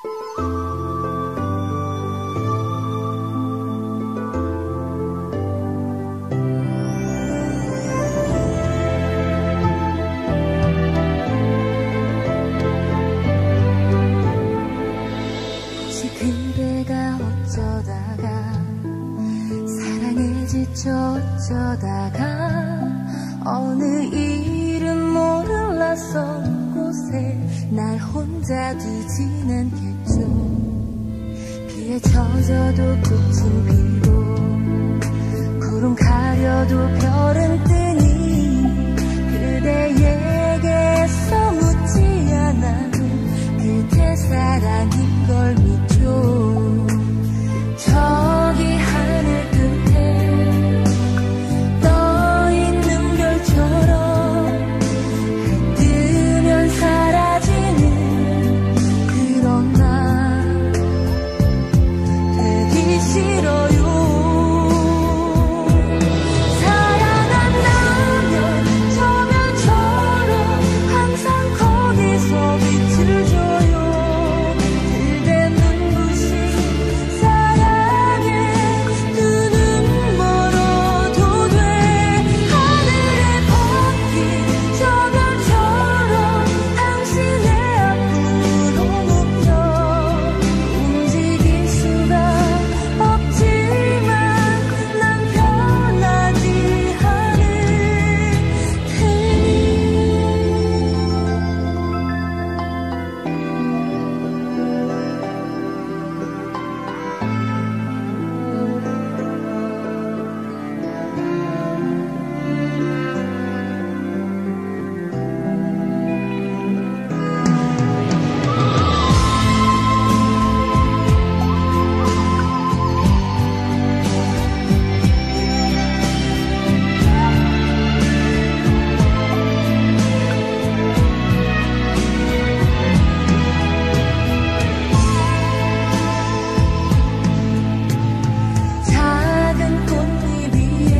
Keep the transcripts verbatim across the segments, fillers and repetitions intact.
어쩌다가 어느 이름 모를 낯선 곳에 날 혼자 두진 않겠죠. 비에 젖어도 꽃은 피고 구름 가려도 별은 뜨니 그대에게서 묻지 않아도 그대 사랑인 걸 믿죠. 저기 하늘 끝에 떠있는 별처럼 해 뜨면 사라지는 그런 나 되기 싫어요. 사랑한다면 저 별처럼 항상 거기서 빛을 줘요. 그대 눈부신 사랑에 두 눈 멀어도 돼. 하늘에 벗긴 저 별처럼 당신의 앞으로 묶여 움직일 수가 없지만 난 변하지 않을 테니. 작은 꽃잎 위에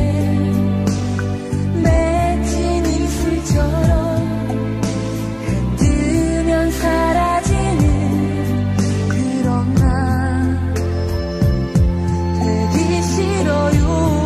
맺힌 이슬처럼 해 뜨면 사라지는 그런 나 되기 싫어요.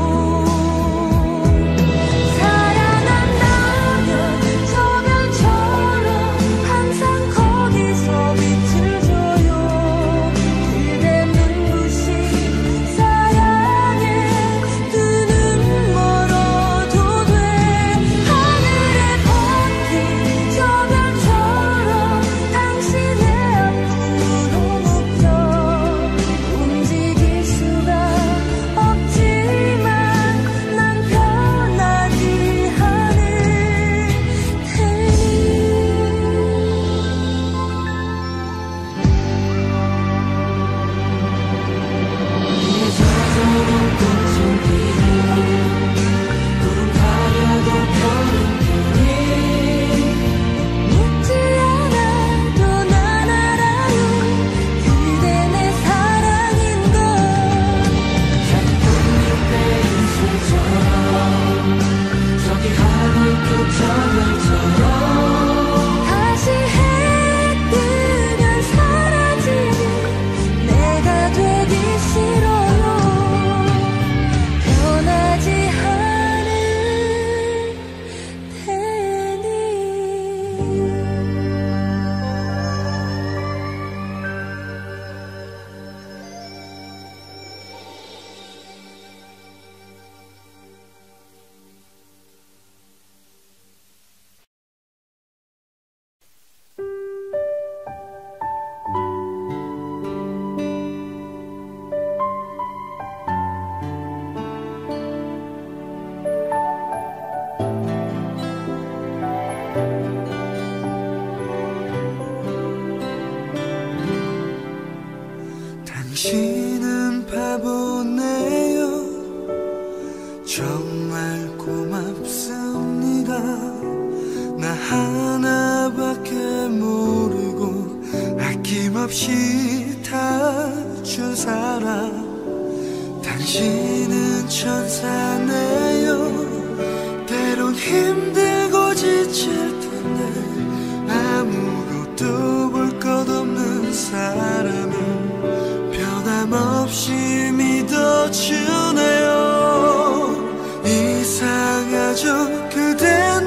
사랑한다면 저 별처럼 항상 거기서 빛을 줘요. 그대 눈부신 사랑에 두 눈 멀어도 돼. 하늘에 벗긴 저 별처럼 당신의 앞으로 묶여 움직일 수가 없지만 난 변하지 않을 테니. 묻지 않아도 난 알아요. 그대 내 사랑인 걸. 다시 해 뜨면 사라지는 내가 되기 싫어요. 변하지 않을 테니. 당신은 바보네요. 정말 고맙습니다. 나 하나밖에 모르고 아낌없이 다 준 사람. 당신은 천사네요. 때론 힘들고 지칠 텐데 아무것도 볼 것 없는 사람. 변함없이 믿어주네요. 이상하죠 그대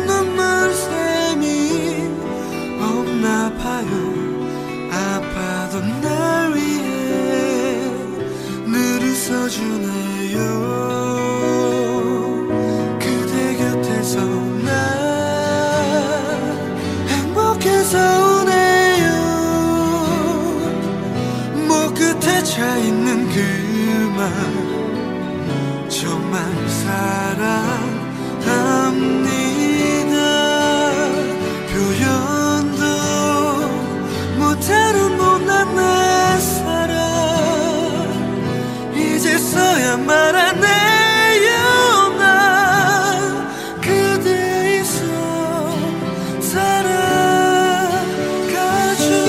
눈물샘이 없나 봐요. 아파도 날 위해 늘 웃어주네요. 그대 곁에서 나 행복해서 우네요. 목 끝에 차있는 그 말 정말 사랑합니다. 표현도 못하는 못난 내 사랑 이제서야 말하네요. 난 그대 있어 살아가죠.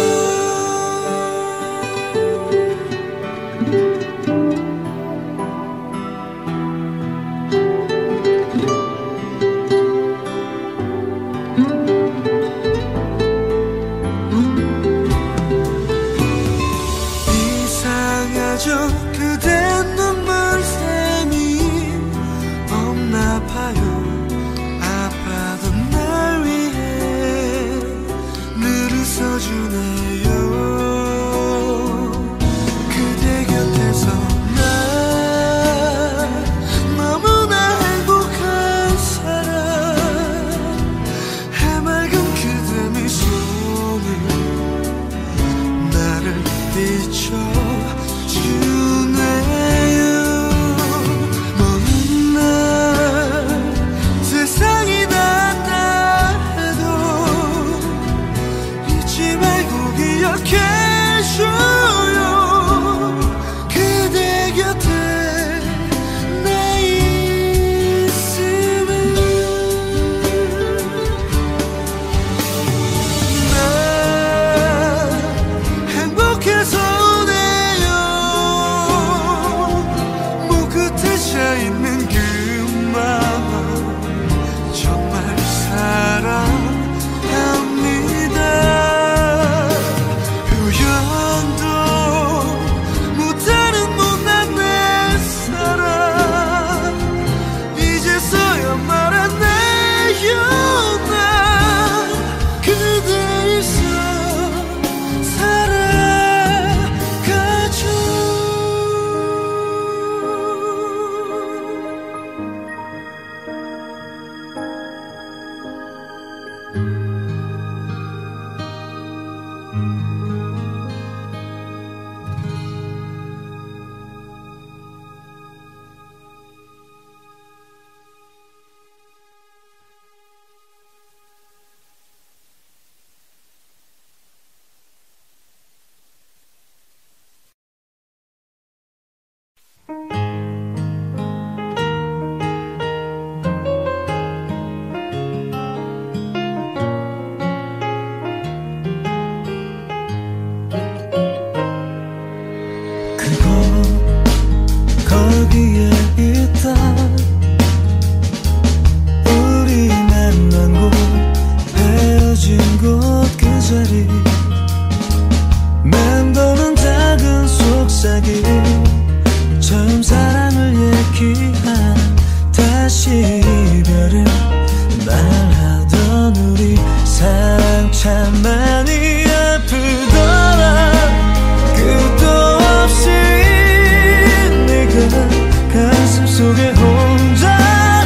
그대 눈물샘이 없나 봐요. 아파도 날 위해 늘 웃어주네요. 그대 곁에서 나 너무나 행복한 사람 해맑은 그대 미소는 나를 비춰 주네요. 먼 날 세상이 낫다 해도 잊지 말고 기억해줘요. 그대 곁에 내 있음을. 난 행복해서 있는 그 마음 정말 사랑합니다. 표현도 못하는 못난 내 사랑 이제서야 말하네요. 난 그대 있어 살아가죠. 거기에 있다. 우리 만난 곳 헤어진 곳 그 자리 맴도는 작은 속삭임 처음 사랑을 얘기한 다시 이별을 말하던 우리 사랑 참 많이 아프더라. 끝도 없이 가슴 속에 혼자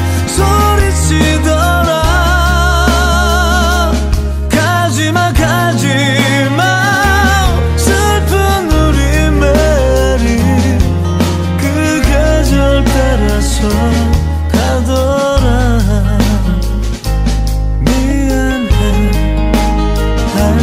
소리치더라. 가지마 가지마 슬픈 우리 말이 그 계절 따라서 가더라. 미안해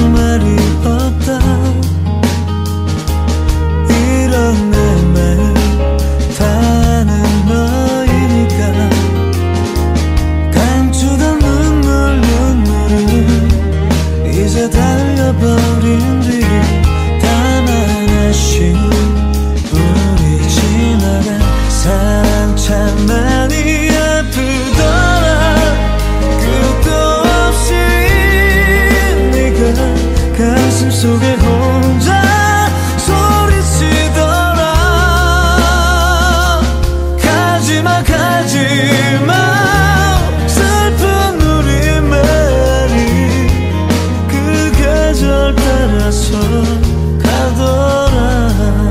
가더라.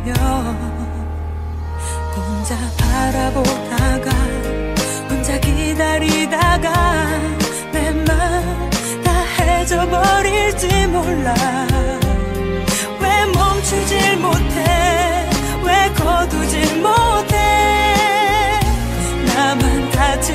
되면 혼자 바라보다가 혼자 기다리다가 내 맘 다 해져버릴지 몰라. 왜 멈추질 못해, 왜 거두질 못해. 나만 다칠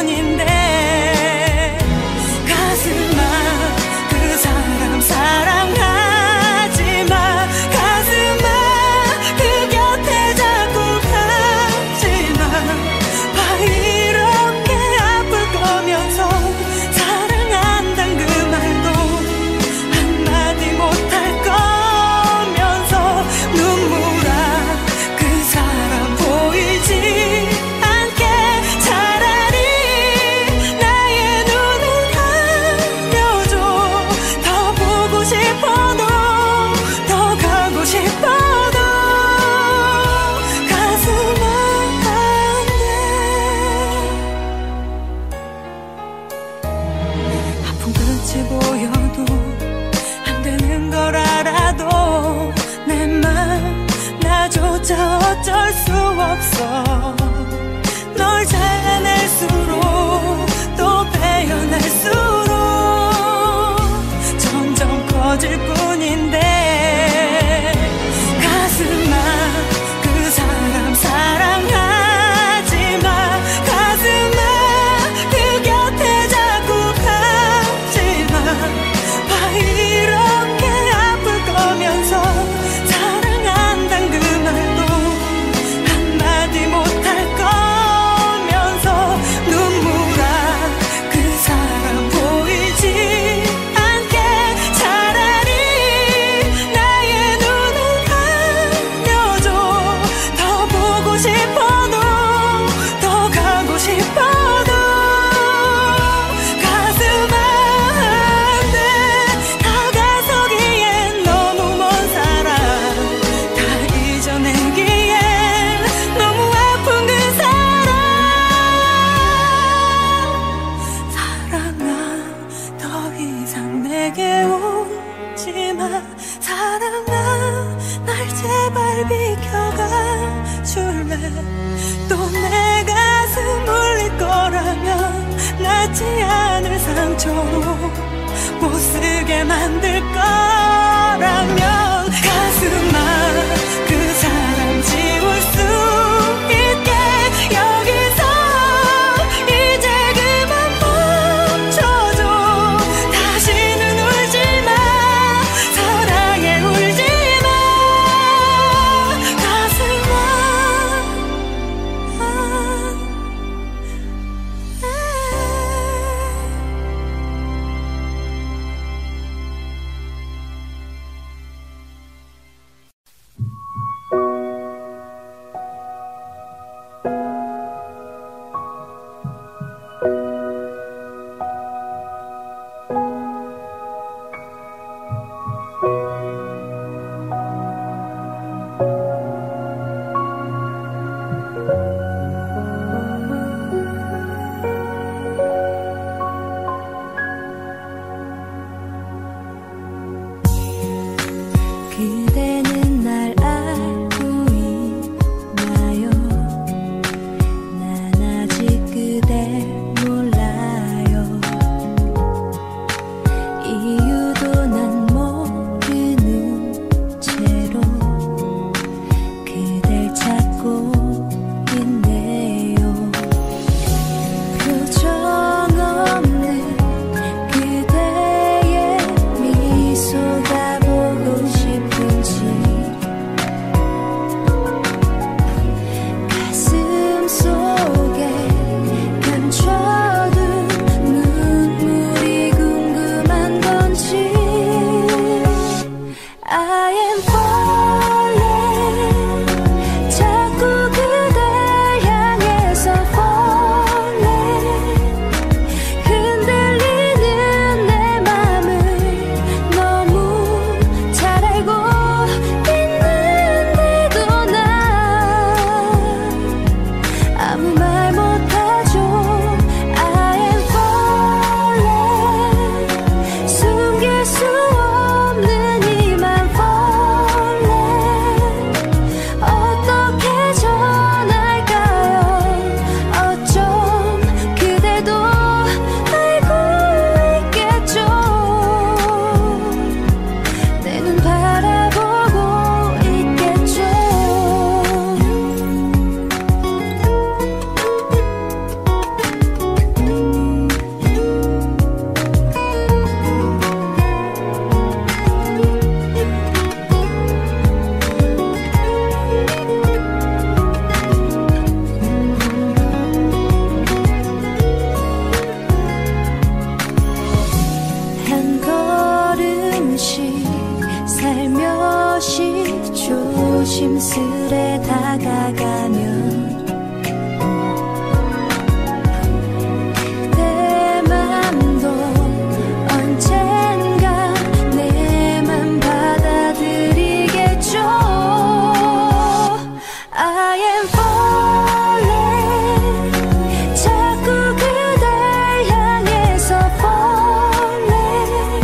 뿐인데 가슴아 그 사람 사랑하지마. 가슴아 그 곁에 자꾸 가지마. 봐 이렇게 아플 거면서 사랑한단 그 말도 한마디 못할 거면서 눈물아 그 사람 보이지 않게 차라리 나의 눈을 감려줘. 더 보고 싶어도 더 가고 싶어도 가슴아 안돼. 아픈 끝이 보여도 안 되는 걸 알아도 내 맘 나조차 어쩔 수 없어. 널 잘해낼수록 또 베어낼수록 점점 커질 뿐인데 가슴아 그 사람 사랑하지마. 가슴아 그 곁에 자꾸 가지마. 봐 이렇게 아플 거면서 사랑한단 그 말도 한마디 못할 거면서 눈물아 그 사람 보이지 않게 차라리 나의 눈을 감려줘. 더 보고 싶어도 더 가고 싶어도 가슴아 안돼. 다가서기엔 너무 먼 사랑, 다 잊어내기엔 너무 아픈 그 사랑. 사랑아 더 이상 내게 오지마. 사랑아 날 제발 비켜가 줄래. 또 내 가슴 울릴 거라면 낫지 않을 상처로 못 쓰게 만들 거라면 가슴아 그 사람 지울 수 있게 여기서 이제 그만 멈춰줘. 다시는 울지마. 사랑해 울지마. 가슴아 아, 에. 그대는 날 알고 있나요? 난 아직 그댈 몰라요. 이유도 난 모르는 채로 그댈 찾고 있네요. 표정 없는 그대의 미소가 보고 싶은지 가슴 속에 감춰둔 눈물이 궁금한 건지 I am falling. 자꾸 그댈 향해서 falling. 흔들리는 내 맘을 너무 잘 알고 있는데도 난 아무 말 못하죠. I am falling. 숨길 수 없는 이만 falling. 조심스레 다가가면 내 맘도 언젠가 내 맘 받아들이겠죠. I am falling 자꾸 그댈 향해서 falling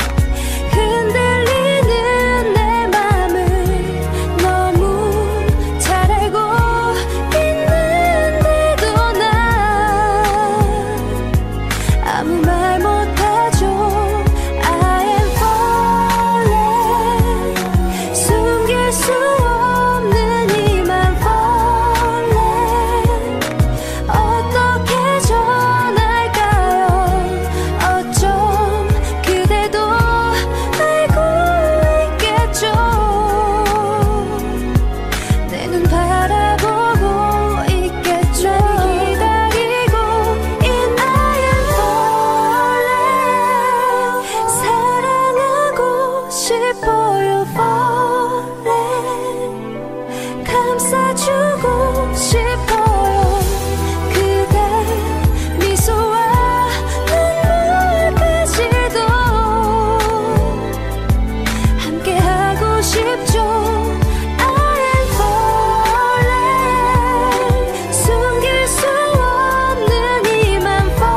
흔들리는 내 맘을 너무 잘 알고 있는데도 난 아무 말 못하죠. I am falling 숨길 수 없는 이만 falling 어떻게 전할까요? 어쩜 그대도 알고 있겠죠. 내 눈 바라보고 있겠죠. 기다리고 in I am falling 사랑하고 싶어요 falling 감싸주고 싶어요 그대 미소와 눈물까지도 함께하고 싶죠. I am falling 숨길 수 없는 이만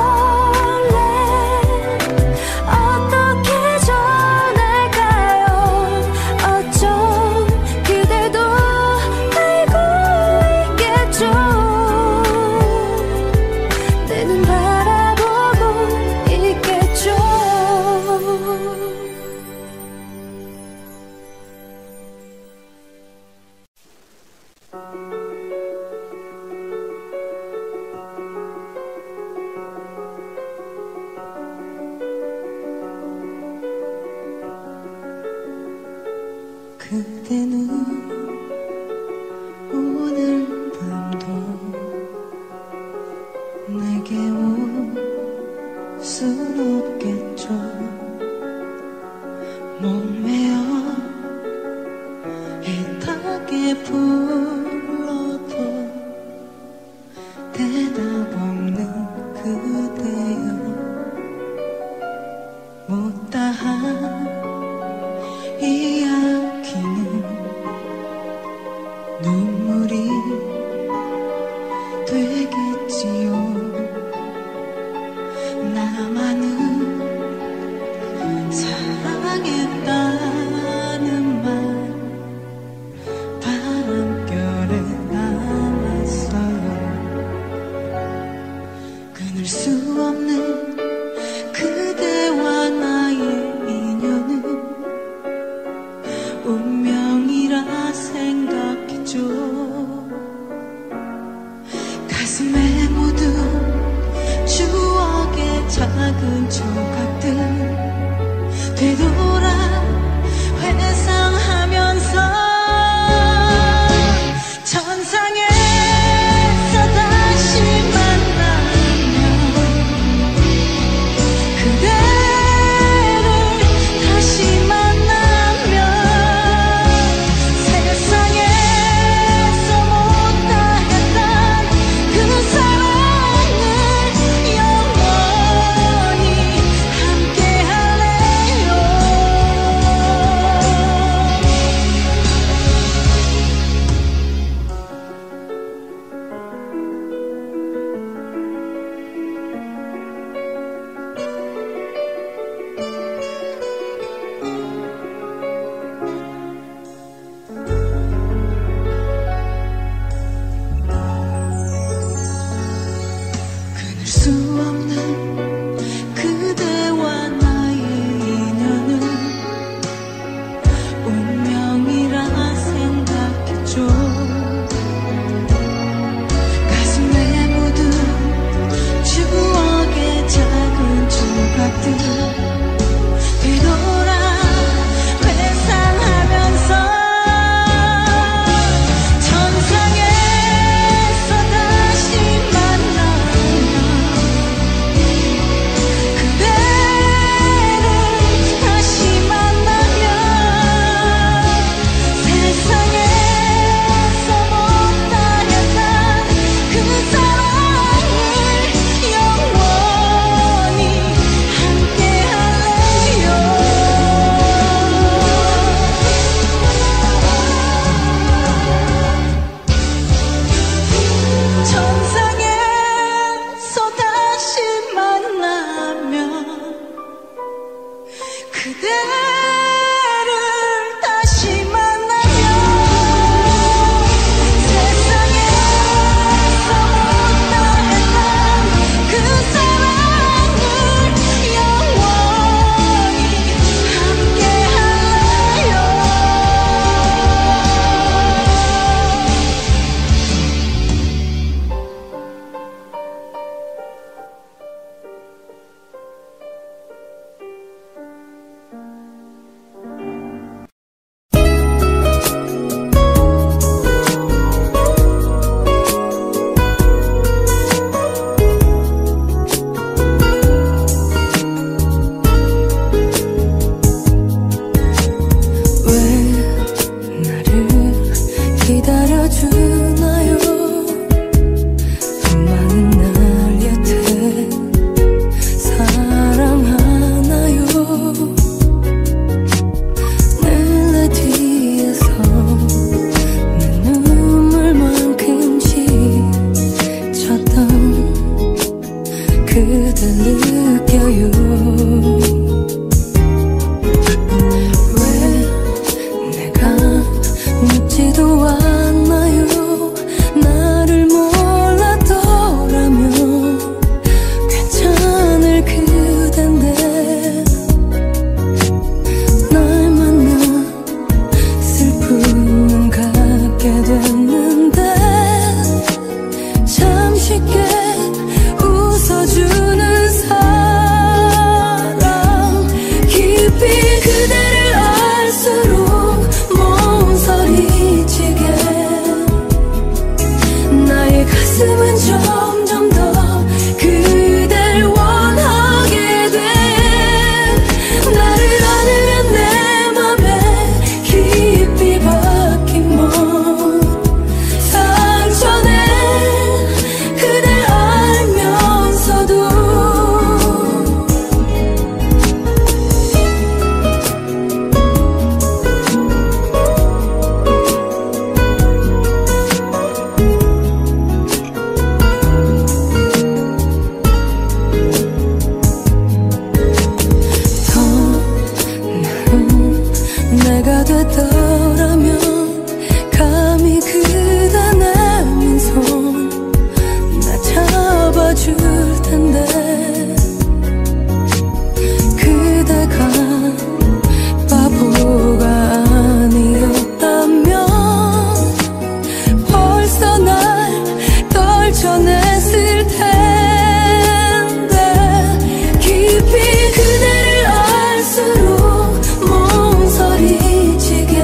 falling 어떻게 전할까요? 어쩜 그대도 알고 있겠죠. 내 눈 바라보고 있겠죠. 그대는 오늘 밤도 내게 올 순 없겠죠. 목매어 애타게 불러도 대답 없는 그대여 못다한 이야기는 눈물이 되겠지요. 나만은 사랑했다는 말 바람결 또 왔나요? 나를 몰랐더라면 괜찮을 그댄데 날 만나 슬픈 눈 감게 됐는데 참 쉽게 웃어주는 사람 깊이 그대를 알수록 몸서리치게 나의 가슴은 점점 더 그댈 원하게 돼 나를 안으면 내 맘에 깊이 박힌 먼 상처네 그댈 알면서도 내가 됐더라면 감히 그대 내민 손 나 잡아줄 텐데 그대가 바보가 아니었다면 벌써 날 떨쳐냈을 텐데 깊이 그대를 알수록 몸서리치게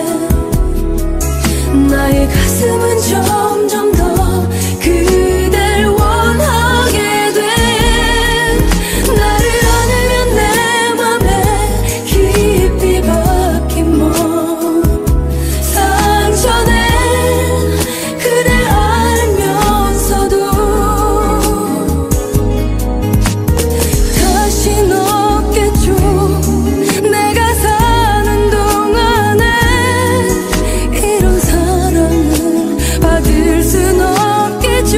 나의 가슴은 점점 더 그댈 원하게 돼 나를 안으면 내 맘에 깊이 박힌 먼 상처네 그댈 알면서도 다신 없겠죠 내가 사는 동안에 이런 사랑을 받을 순 없겠죠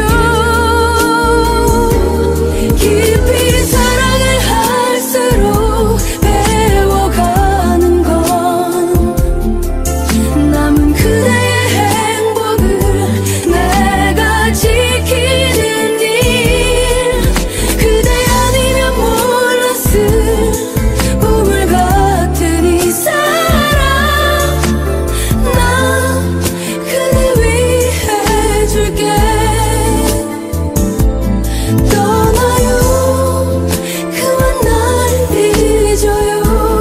깊이 사랑을 할수록 배워가는 건 남은 그대의 행복을 내가 지키는 일 그대 아니면 몰랐을 보물 같은 이 사랑 나 그대 위해 줄게 떠나요 그만 날 잊어요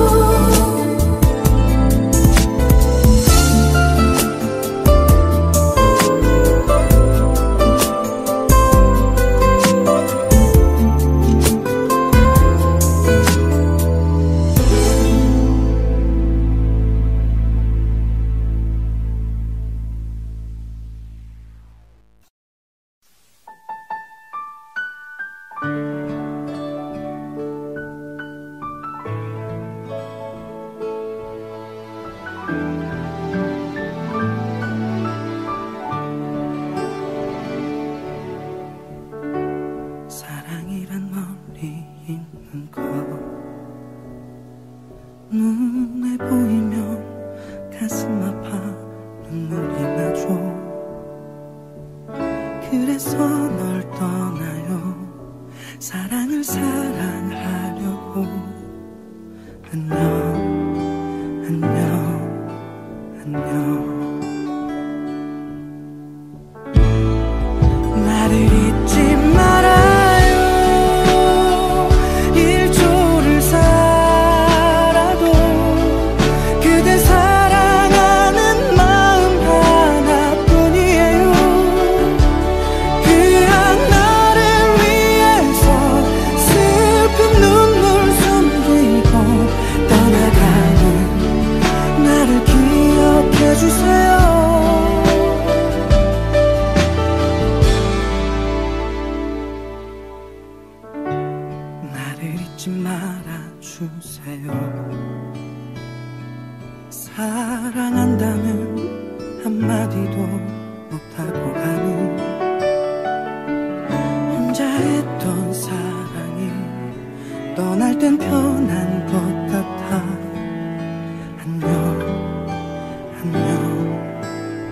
사랑이란 멀리 있는 것 눈에 보이면 가슴 아파 눈물이 나죠 그래서 널 떠나요 사랑을 사랑하려고 안녕 안녕 안녕 나를 잊지 말아요 일초를 살아도 그대 사랑하는 마음 하나뿐이에요 그 하나를 위해서 슬픈 눈물 숨기고 떠나가는 나를 기억해주세요 나를 잊지 말아주세요 사랑한다는 한마디도 못하고 가는 혼자 했던 사랑이 떠날 땐 편한 것 같아 안녕 안녕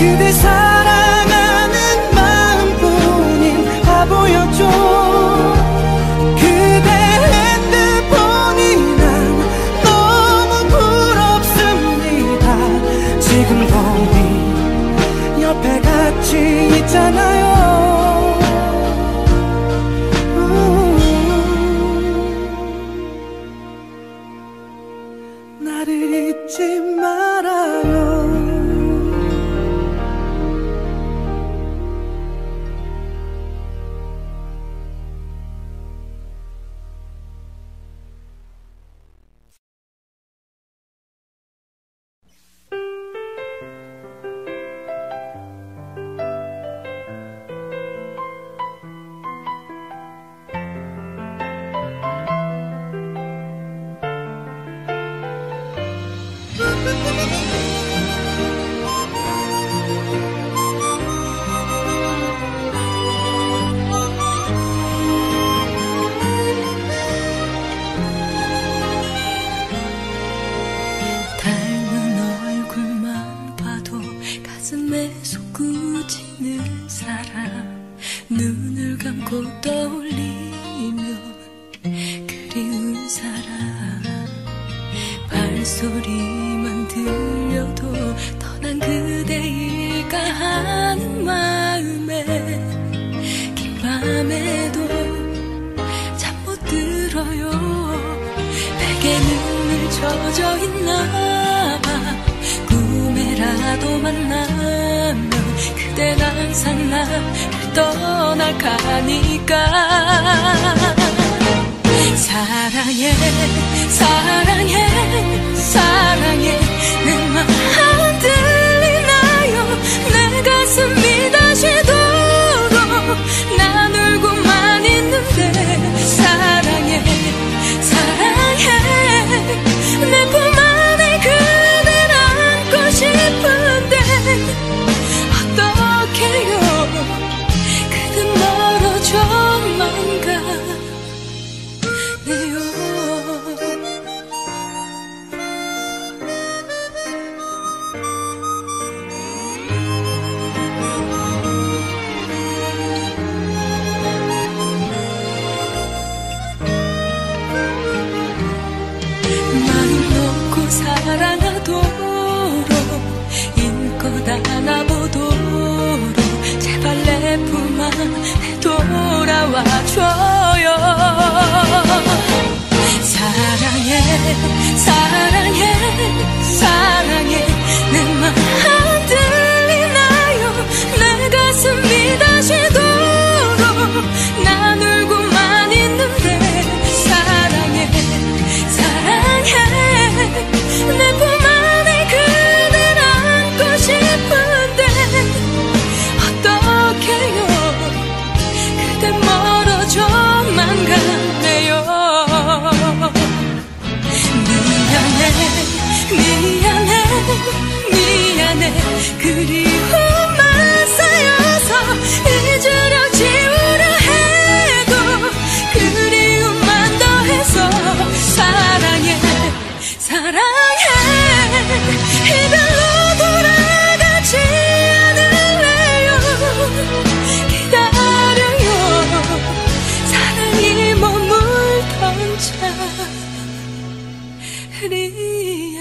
그대 사랑하는 마음뿐인 바보였죠. 그대 핸드폰이 난 너무 부럽습니다. 지금 거기 옆에 같이 있잖아요. 나를 잊지 말아요. 닮은 얼굴만 봐도 가슴에 솟구치는 사람, 눈을 감고 떠올리면 그리운 사람, 발소리만 들려도 떠난 그대일까 하는 마음에 긴 밤에도 잠 못 들어요. 베개는 늘 젖어 있나봐. 꿈에라도 만나면 그댄 항상 나를 떠날 가니까. 사랑해 사랑해 사랑해 내 맘 안 들리나요. 내 가슴이 다시 도록 난 울고만 있는데. 사랑해 사랑해 내 품 안에 그댈 안고 싶은데 어떡해요. 그댄 멀어져만 가네요. 사랑하도록 인껏 안아보도록 제발 내 품 안에 돌아와줘요. 사랑해 사랑해 사랑해 내 맘 안 들리나요. 내 가슴이 다시 도록 난 울고만 있는데. 사랑해 사랑해 내 품 안에 그댈 안고 싶은데 어떡해요. 그댄 멀어져만 가네요. 미안해 미안해 미안해 그리움만 쌓여서 잊으려 지우려 해도 그리움만 더해서. 사랑해 사랑해 이별로 돌아가지 않을래요. 기다려요. 사랑이 머물던 자리에.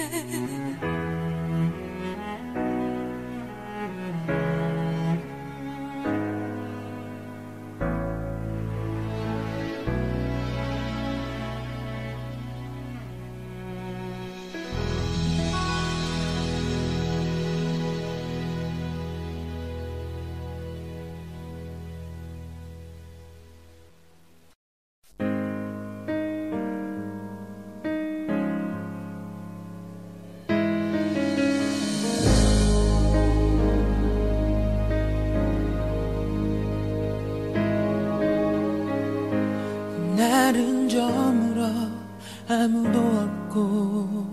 날은 저물어 아무도 없고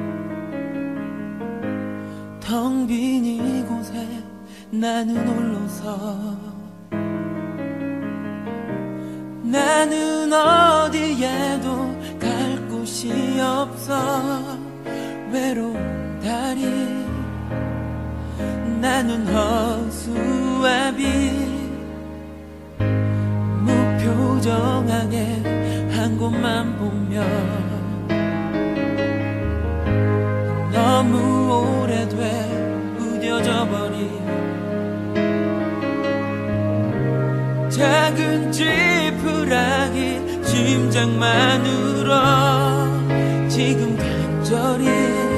텅 빈 이곳에 나는 홀로서. 나는 어디에도 갈 곳이 없어. 외로운 다리 나는 허수아비 무표정하게 한 곳만 보며 너무 오래돼 무뎌져 버린 작은 지푸라기 심장만으로 지금 간절히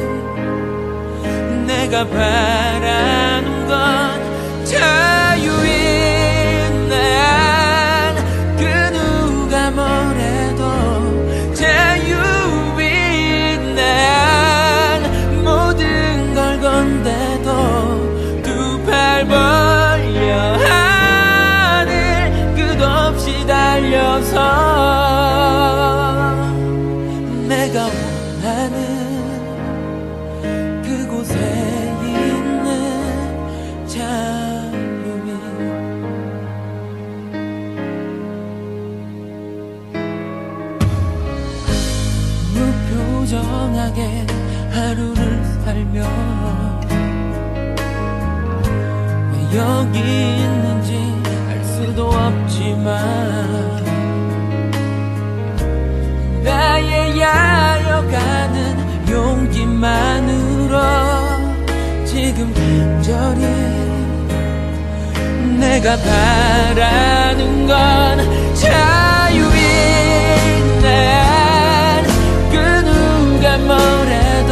내가 바라는 건 자유인 난 그 누가 뭐래도 자유인 난 모든 걸 건데도 두 팔 벌려 하늘 끝없이 달려서 내가 원하는 무표정하게 하루를 살며 왜 여기 있는지 알 수도 없지만 나의 야여가는 용기만으로 지금 간절히 내가 바라는 건 자유인 난 그 누가 뭐래도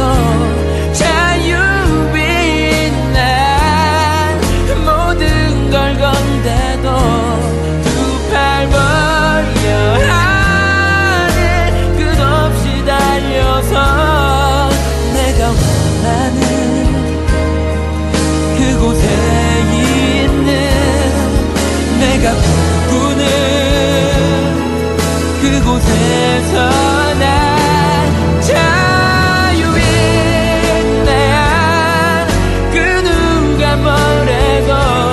자유인 난 모든 걸 건데도 두 팔 벌려 하늘 끝없이 달려서 내가 원하는 그곳에 있는 내가 꿈꾸는 그곳에서 난 자유인 난 그 누가 뭐래도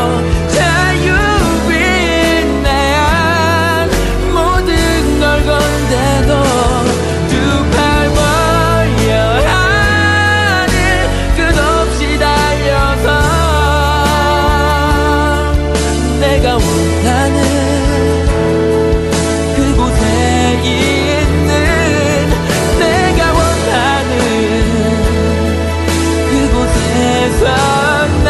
자유인 난 모든 걸 건데도 두 팔 벌려 하늘 끝없이 달려서 내가 원하는 그곳에 있는 내가 원하는 그곳에서 난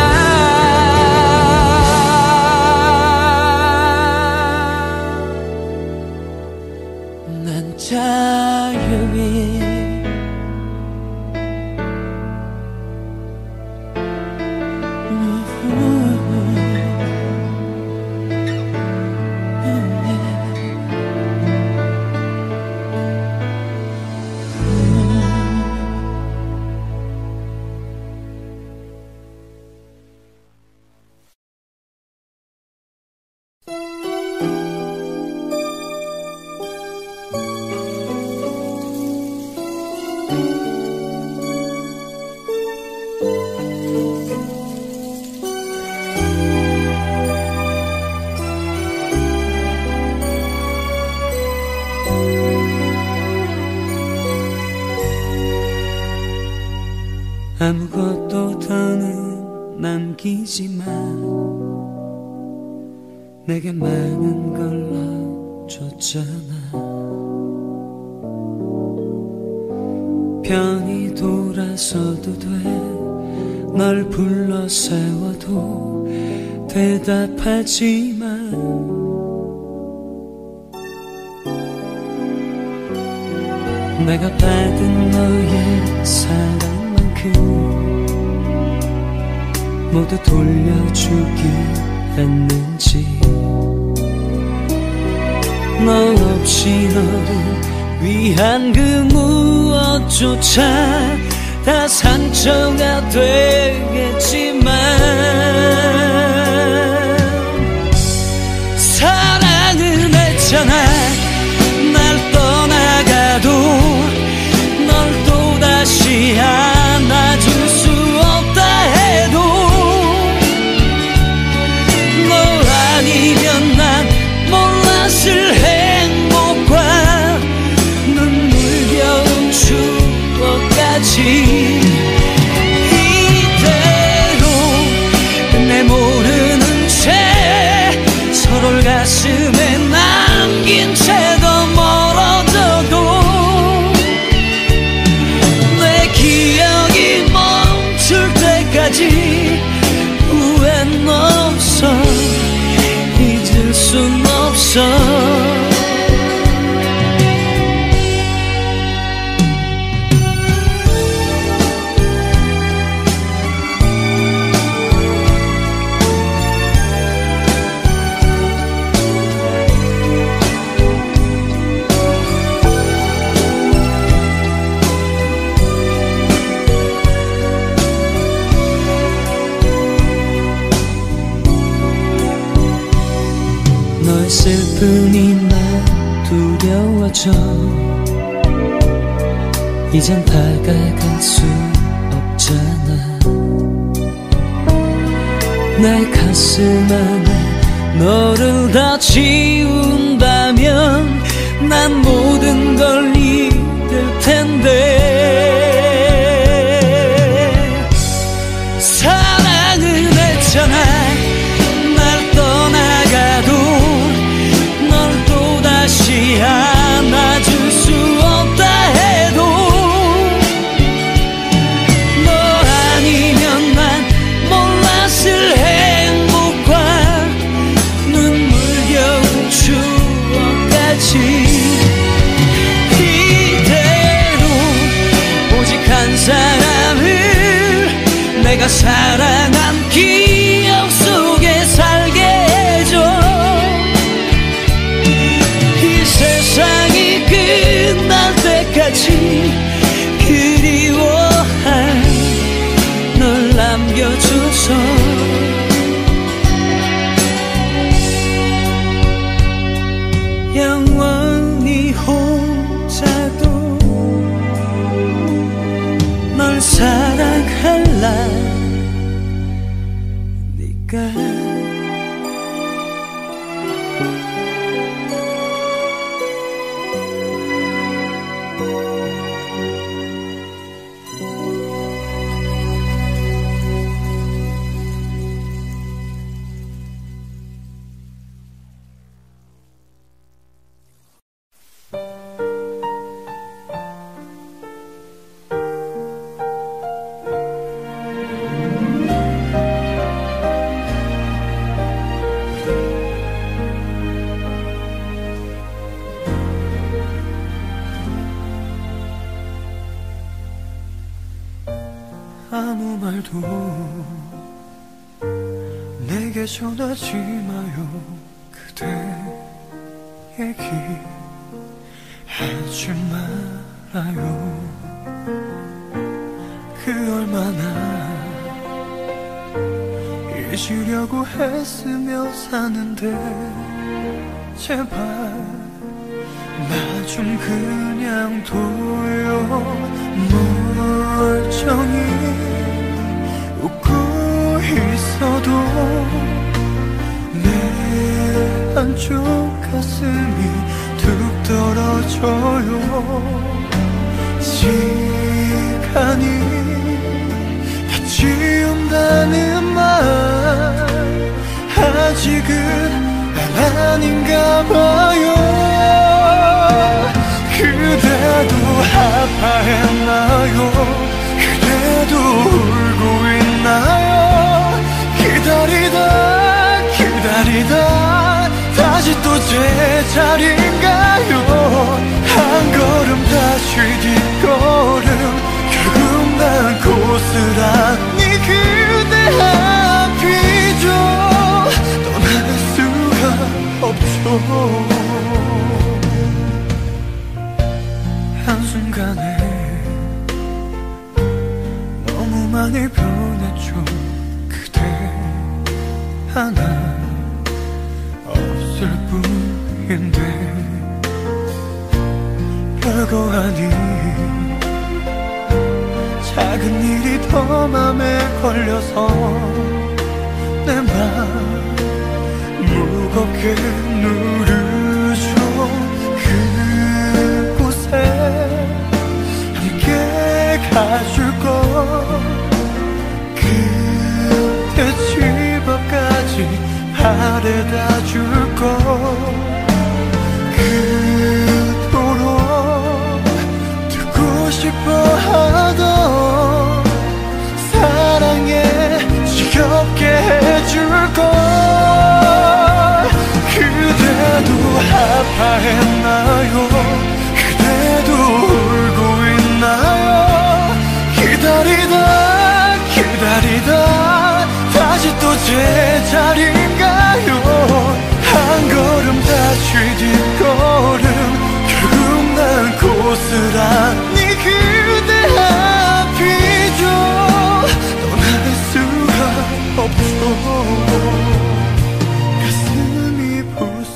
난 자유인 아무것도 더는 남기지만 내게 많은 걸 줬잖아. 편히 돌아서도 돼. 널 불러 세워도 대답하지만 내가 받은 너의 사랑만큼 모두 돌려주기 했는지. 너 없이 너를 위한 그 무엇조차 다 상처가 되겠지만 사랑은 했잖아. 날 떠나가도 널 또다시 안아줄 수 없다 해도 너 아니면 난 몰랐을 행복과 눈물겨운 추억까지 이대로 가슴에 남긴 채도 멀어져도 내 기억이 멈출 때까지 후회는 없어 잊을 순 없어 너의 슬픔이 날 두려워져 이젠 다가갈 수 없잖아 내 가슴 안에 너를 다 지운다면 난 모든 걸 잃을 텐데 사랑은 했잖아 날 떠나가도 다시 안아줄 수 없다 해도 너 아니면 난 몰랐을 행복과 눈물겨운 추억까지 이대로 오직 한 사람을 내가 사랑한 기억 속에 살게 해줘 세상이 끝날 때까지 그리워할 널 남겨줘서 영원히 혼자도 널 사랑할라 네가 아무 말도 내게 전하지 마요 그대 얘기하지 말아요 그 얼마나 잊으려고 했으며 사는데 제발 나 좀 그냥 둬요 멀쩡히 웃고 있어도 내 한쪽 가슴이 툭 떨어져요 시간이 다 지운다는 말 아직은 아닌가 봐요 그대도 아파했나요 그대도 울고 있나요 기다리다 기다리다 다시 또 제자리인가요 한 걸음 다시 뒷걸음 결국 난 고스란히 그대 앞이죠 떠날 수가 없죠 한순간에 너무 많이 변했죠 그대 하나 없을 뿐인데 별거 아닌 작은 일이 더 맘에 걸려서 내 맘 무겁게 누르죠 그곳에 함께 가줄 것 그대 집 앞까지 바래다 줄 것 자리인가요? 한 걸음 다시 뒷걸음 결국 난 고스란히 그대 앞이죠. 떠날 수가 없죠. 가슴이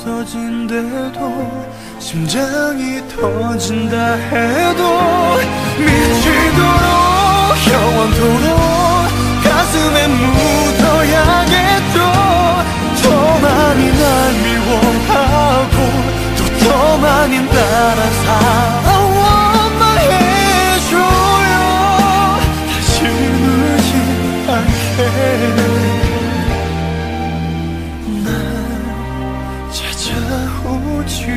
부서진대도 심장이 터진다 해도 미치도록 영원토록 가슴에 묻어야겠죠. 더 많이 날 미워하고 또 더 많이 나를 사랑만 해줘요. 다시 울지 않게 날 찾아오지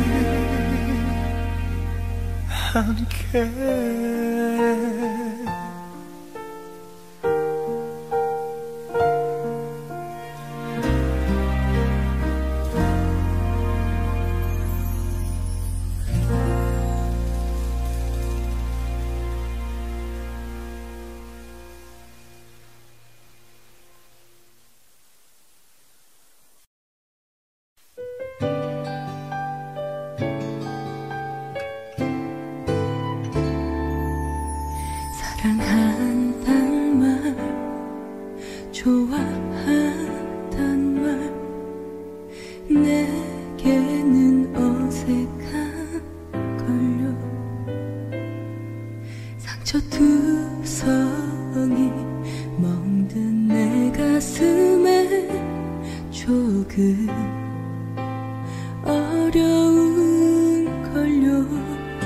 않게. 사랑한단 말, 좋아한단 말, 내게는 어색한걸요. 상처투성이 멍든 내 가슴에 조금 어려운걸요.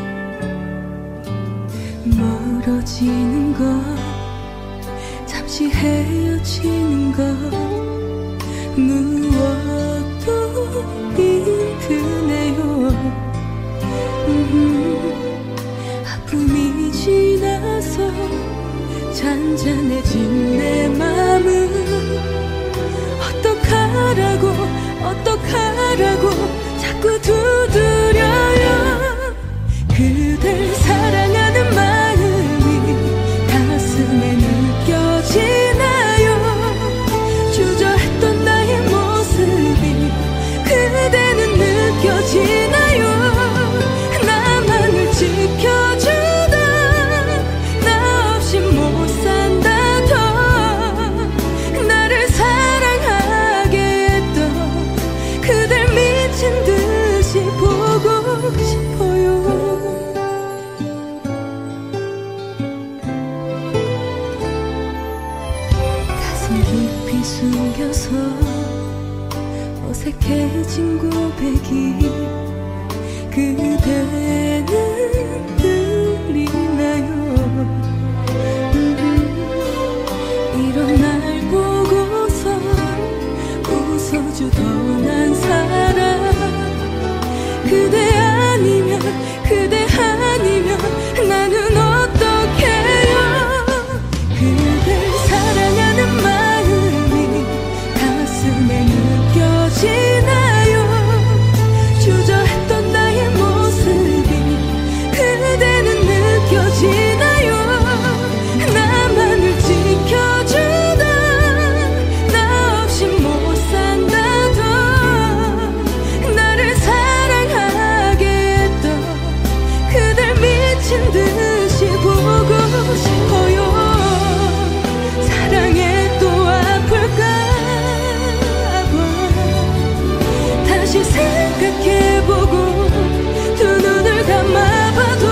멀어지는 것, 잠시 헤어지는 것, 무엇도 힘드네요. 음, 아픔이 지나서 잔잔해진 내 맘은 어떡하라고 어떡하라고 자꾸 두드려요. 그댈 사랑하는 마음이 가슴에 느껴지나요. 주저했던 나의 모습이 그대는 느껴지나요. 나만을 지켜주다 나 없이 못 산다 더 나를 사랑하게 했던 그댈 미친 듯이 보고 싶어요. 깊이 숨겨서 어색해진 고백이 그대는 들리나요. 음, 이런 날 보고서 웃어주던 한 사람 그대 아니면 그대 아니면 나는 어떡해요. 그댈 사랑하는 마음이 가슴에 느껴지나요. 주저했던 나의 모습이 그대는 느껴지나요. 나만을 지켜주다 나 없이 못 산다 더 나를 사랑하게 했던 그댈 미친 듯이 보고 싶어요. 사랑에 또 아플까 봐 다시 생각해보고 두 눈을 감아봐도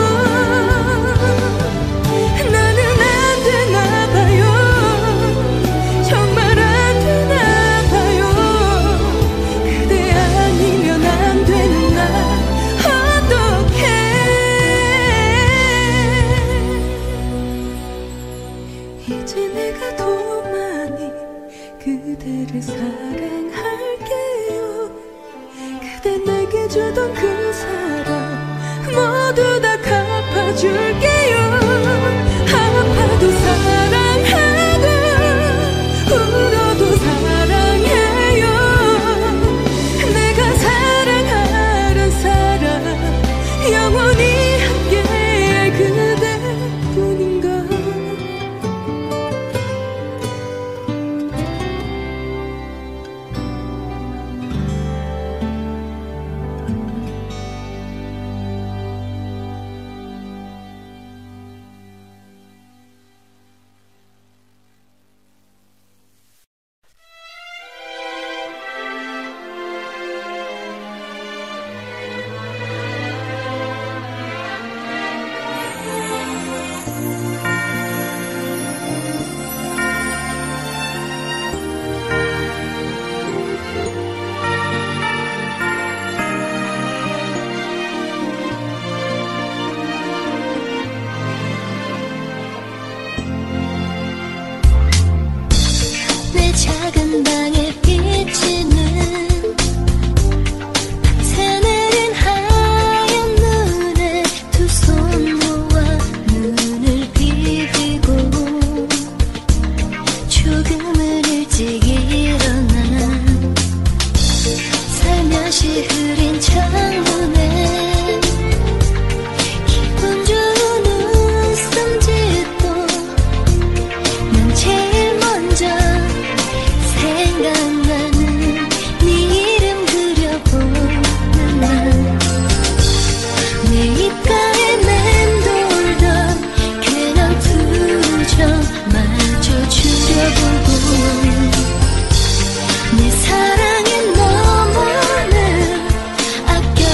나는 안 되나봐요. 정말 안 되나봐요. 그대 아니면 안 되는 나 어떡해. 이제 내가 더 많이 그대를 사랑할게요. 그대 내게 주던 그 사랑 모두 다 갚아줄게요. 아파도 사랑하고 울어도 사랑해요. 내가 사랑하는 사람 영원히 함께할 그대뿐인가. 다시 흐린 창문에 기분 좋은 웃음 짓고 난 제일 먼저 생각나는 네 이름 그려보는 날 내 입가에 맴돌던 괜한 표정마저 줄여보고 내 사랑에 너무는 아껴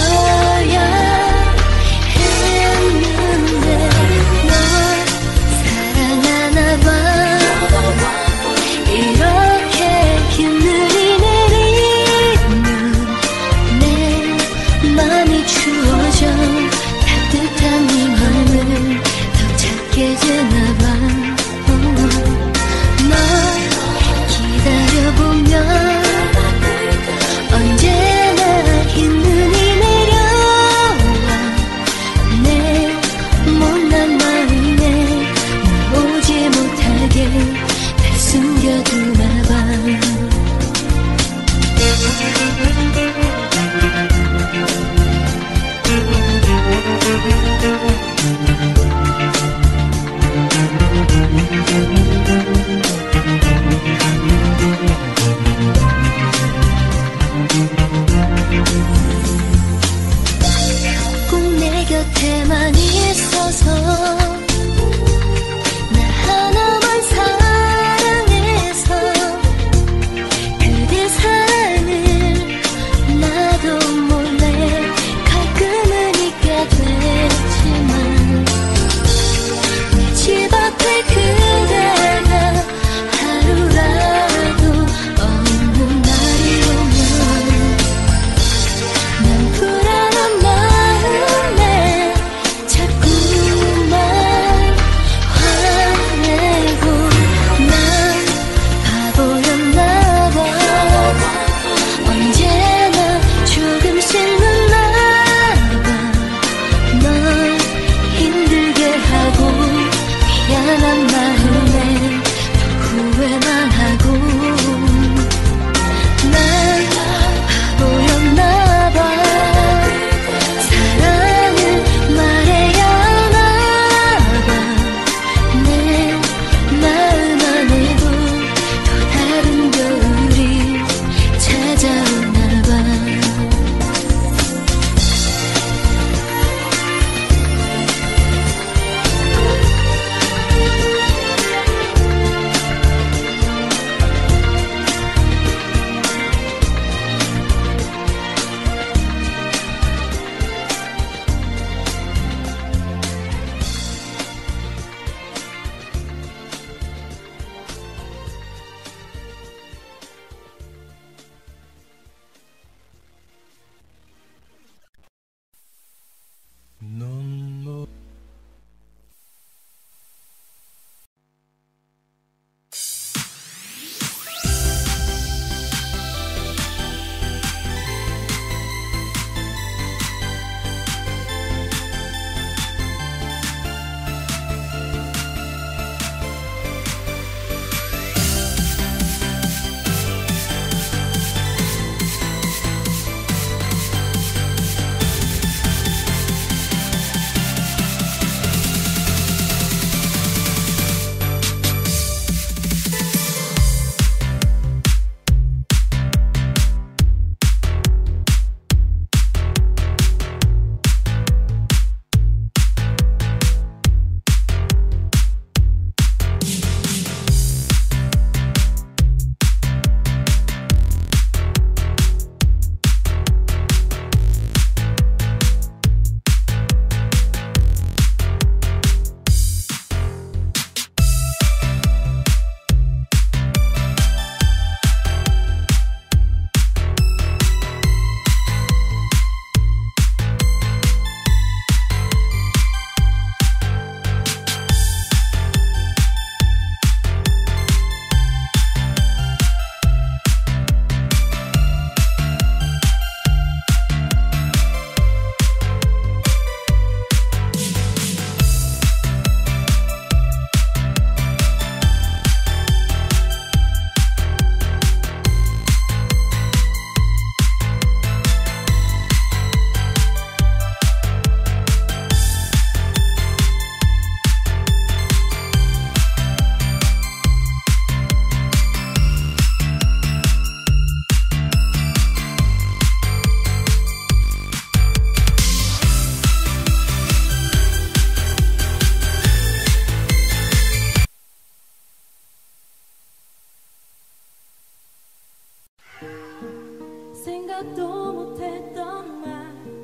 생각도 못했던 말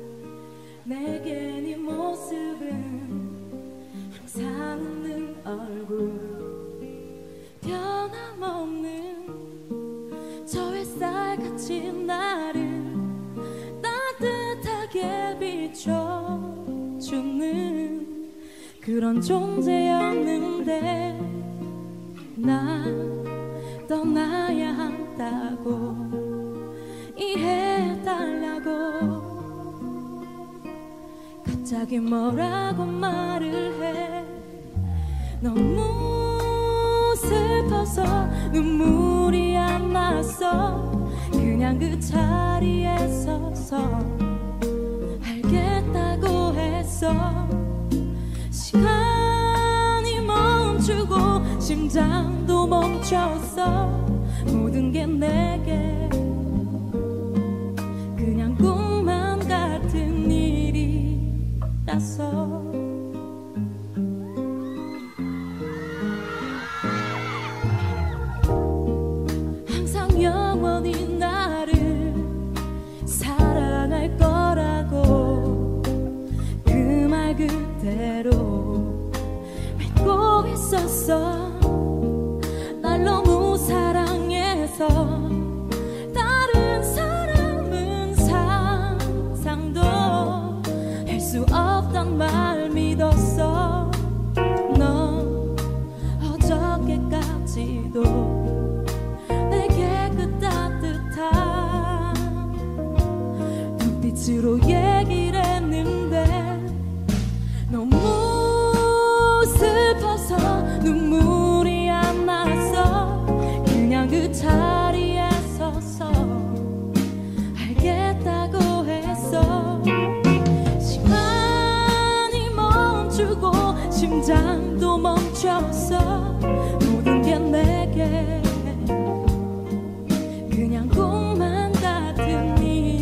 내게 네 모습은 항상 웃는 얼굴 변함없는 저 햇살같이 나를 따뜻하게 비춰주는 그런 존재였는데 나 떠나야 한다고 이해해달라고 갑자기 뭐라고 말을 해 너무 슬퍼서 눈물이 안 났어 그냥 그 자리에 서서 알겠다고 했어 시간이 멈추고 심장도 멈췄어 모든 게 내게 그냥 꿈만 같은 일이라서 항상 영원히 나를 사랑할 거라고 그 말 그대로 믿고 있었어 날 너무 사랑해서 다른 사람은 상상도 할 수 없단 말 믿었어 너 어저께까지도 내게 그 따뜻한 눈빛으로 얘기를 했는데 너무 슬퍼서 눈물이 안 났어 그냥 그 자리에 서서 알겠다고 했어 시간이 멈추고 심장도 멈췄어 모든 게 내게 그냥 꿈만 같은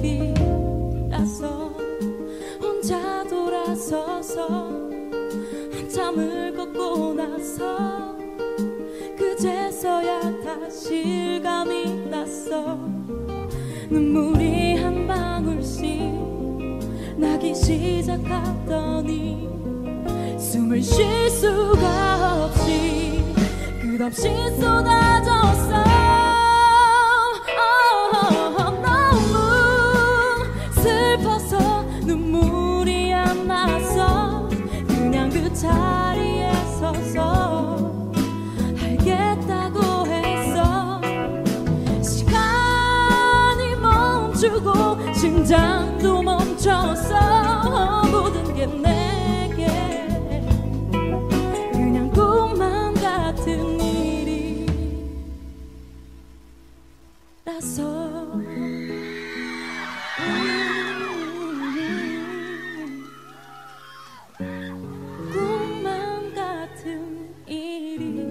일이라서 혼자 돌아서서 한참을 걷고 나서 그제서야 다 실감이 났어 눈물이 한 방울씩 나기 시작하더니 숨을 쉴 수가 없이 끝없이 쏟아졌어 너무 슬퍼서 눈물이 안 났어 그냥 그 자리에 서서 알겠다고 했어 시간이 멈추고 심장도 멈췄어 모든 게 내게 그냥 꿈만 같은 일이라서 꿈만 같은 일이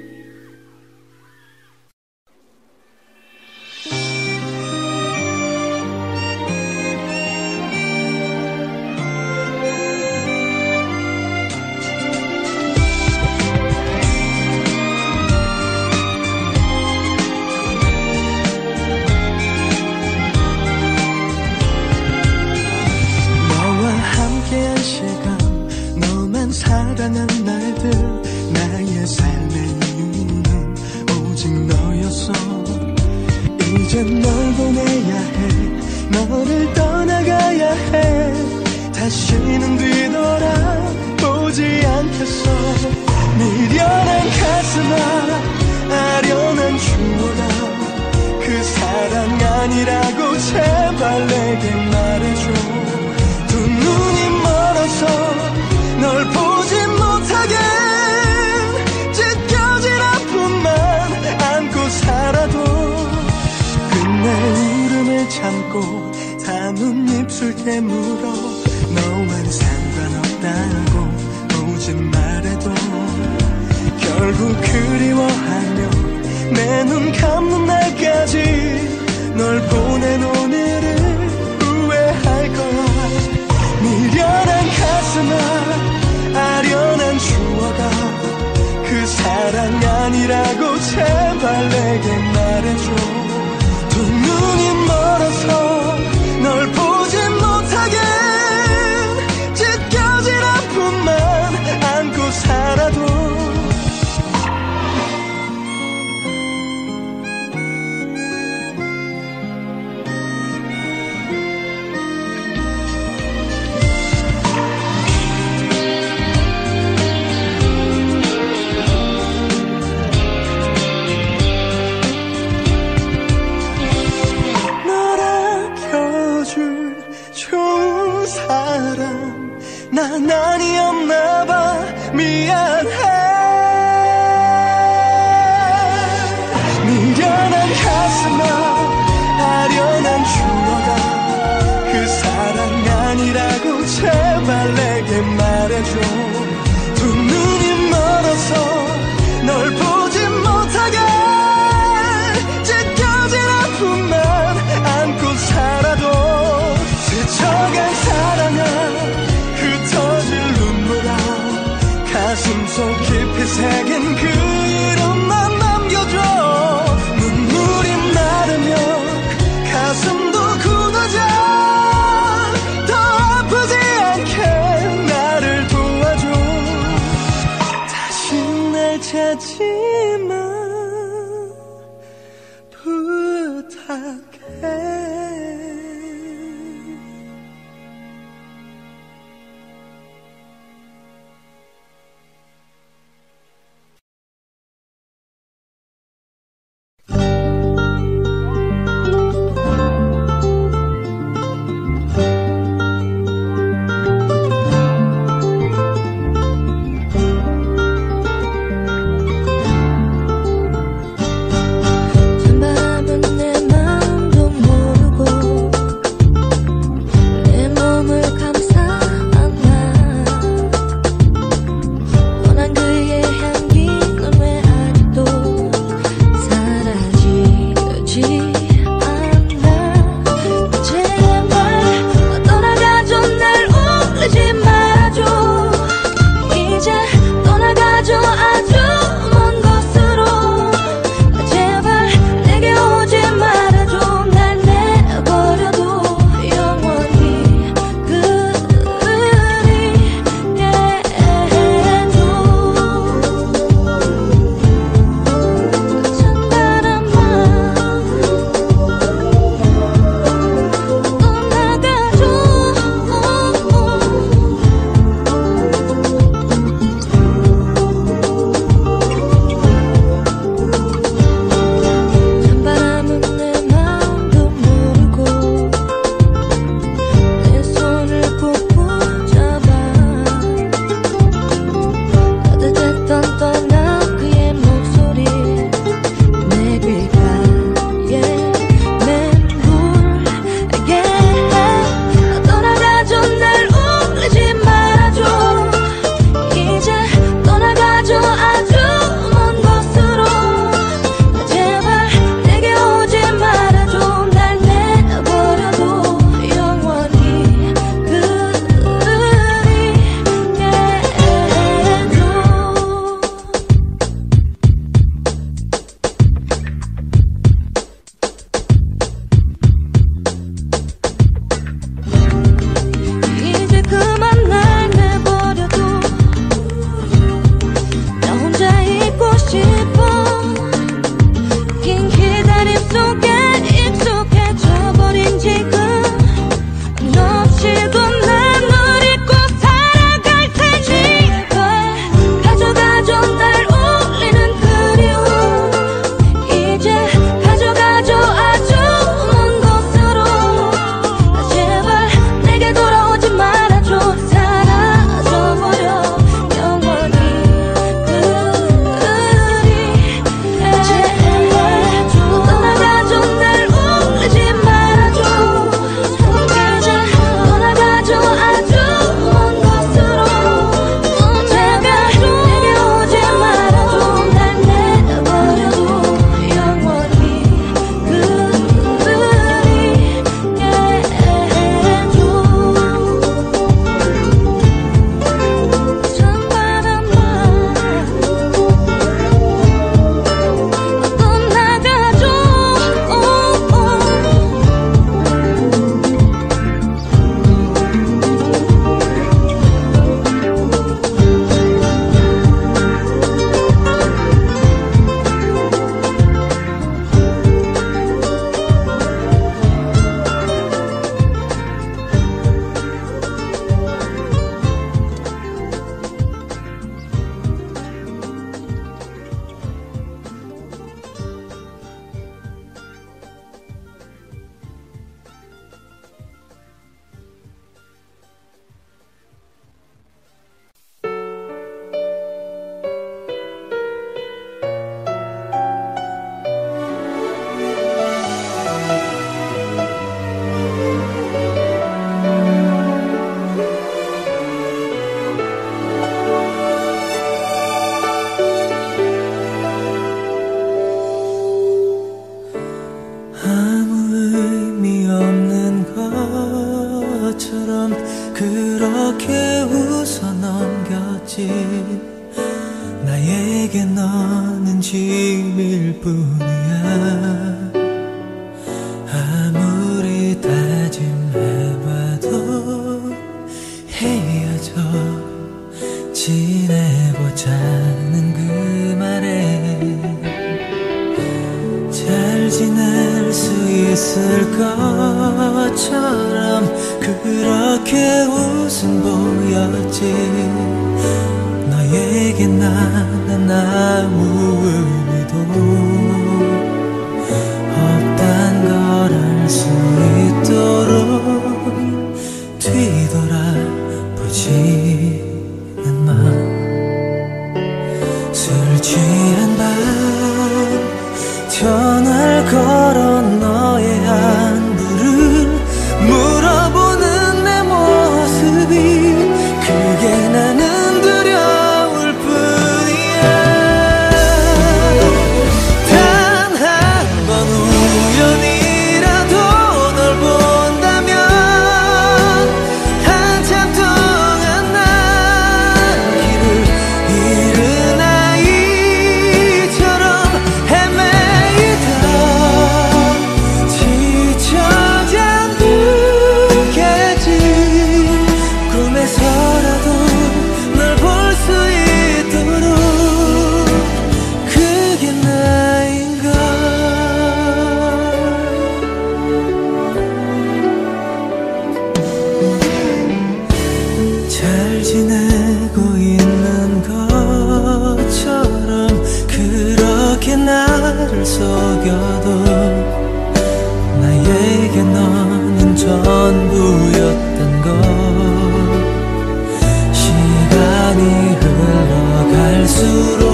사랑한 날들 나의 삶의 이유는 오직 너였어 이제 널 보내야 해 너를 떠나가야 해 다시는 뒤돌아보지 않겠어 미련한 가슴아 아련한 추억아 그 사랑 아니라고 제발 내게 말해줘 두 눈이 멀어서 널 보지 못하게 찢겨진 아픔만 안고 살아도 끝내 울음을 참고 담은 입술 깨물어 너와는 상관없다고 오지 말해도 결국 그리워하며 내 눈 감는 날까지 널 보낸 오늘을 후회할 거야 미련한 가슴아 아련한 추억아 그 사랑 아니라고 제발 내게 말해줘 두 눈이 멀어서 난 아니었나봐. 미안해. 미련한 가슴아, 아련한 추억아, 그 사랑 아니라고 제발 내게 말해줘. 두 눈이 멀어서 널 보지 못하게 찢겨진 아픔만 안고 살아도 스쳐간 사랑아, 흩어질 눈물아, 가슴 속 깊이 새긴 그 이름만 남겨줘. 눈물이 마르면 가슴도 굳어져. 더 아프지 않게 나를 도와줘. 다시 날 찾지 마, 부탁해. 찬 밤은 내 마음 없지. 나에게 너는 짐일 뿐이야. 아무리 다짐해봐도 헤어져 지내보자는 그 말에 잘 지낼 수 있을 것처럼 그렇게 웃음 보였지. 너에게 나는 아무 의미도 없단 걸 알 수 있도록 뒤돌아보지는 마. 술 취한 밤 전화를 걸어 너의 안부를 물어보는 내 모습이 그게 나는 두려울 뿐이야. 단 한 번 우연이라도 널 본다면 한참 동안 난 길을 잃은 아이처럼 헤매이다 지쳐 잠들겠지. 꿈에서라도 널 볼 수 있도록 그게 나인가. 잘 지내고 있는 것처럼 그렇게 나를 속여도 나에게 너는 전부였던 것. 시간이 흘러갈수록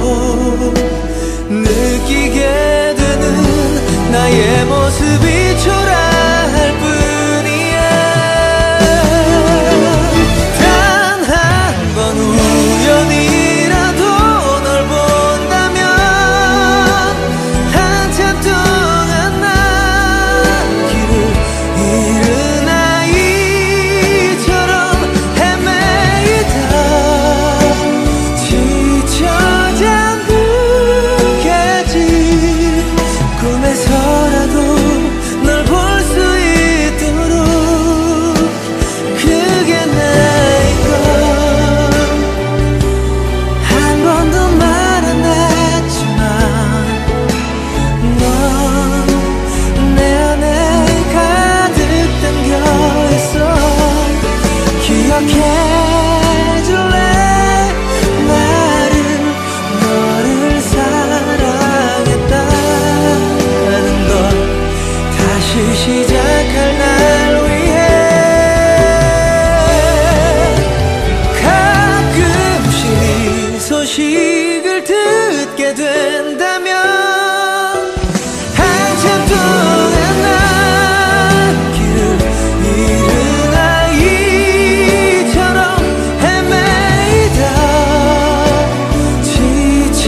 느끼게 되는 나의 모습이 초라할 뿐이야. 단 한 번 우연이라도 널 본다면 한참 동안 난 길을 잃은 아이처럼 헤매이다 지쳐 잠들겠지. 꿈에서라도 널 볼 수 있도록 그게 나인가. 한 번도 말 안 했지만 넌 내 안에 가득 담겨있어. 기억해줄래 나를 너를 사랑했다는 걸. 다시 시작할 날 위해 가끔씩 네 소식을 듣게 된다면 한참 동안 난 길을 잃은 아이처럼 헤매이다 지쳐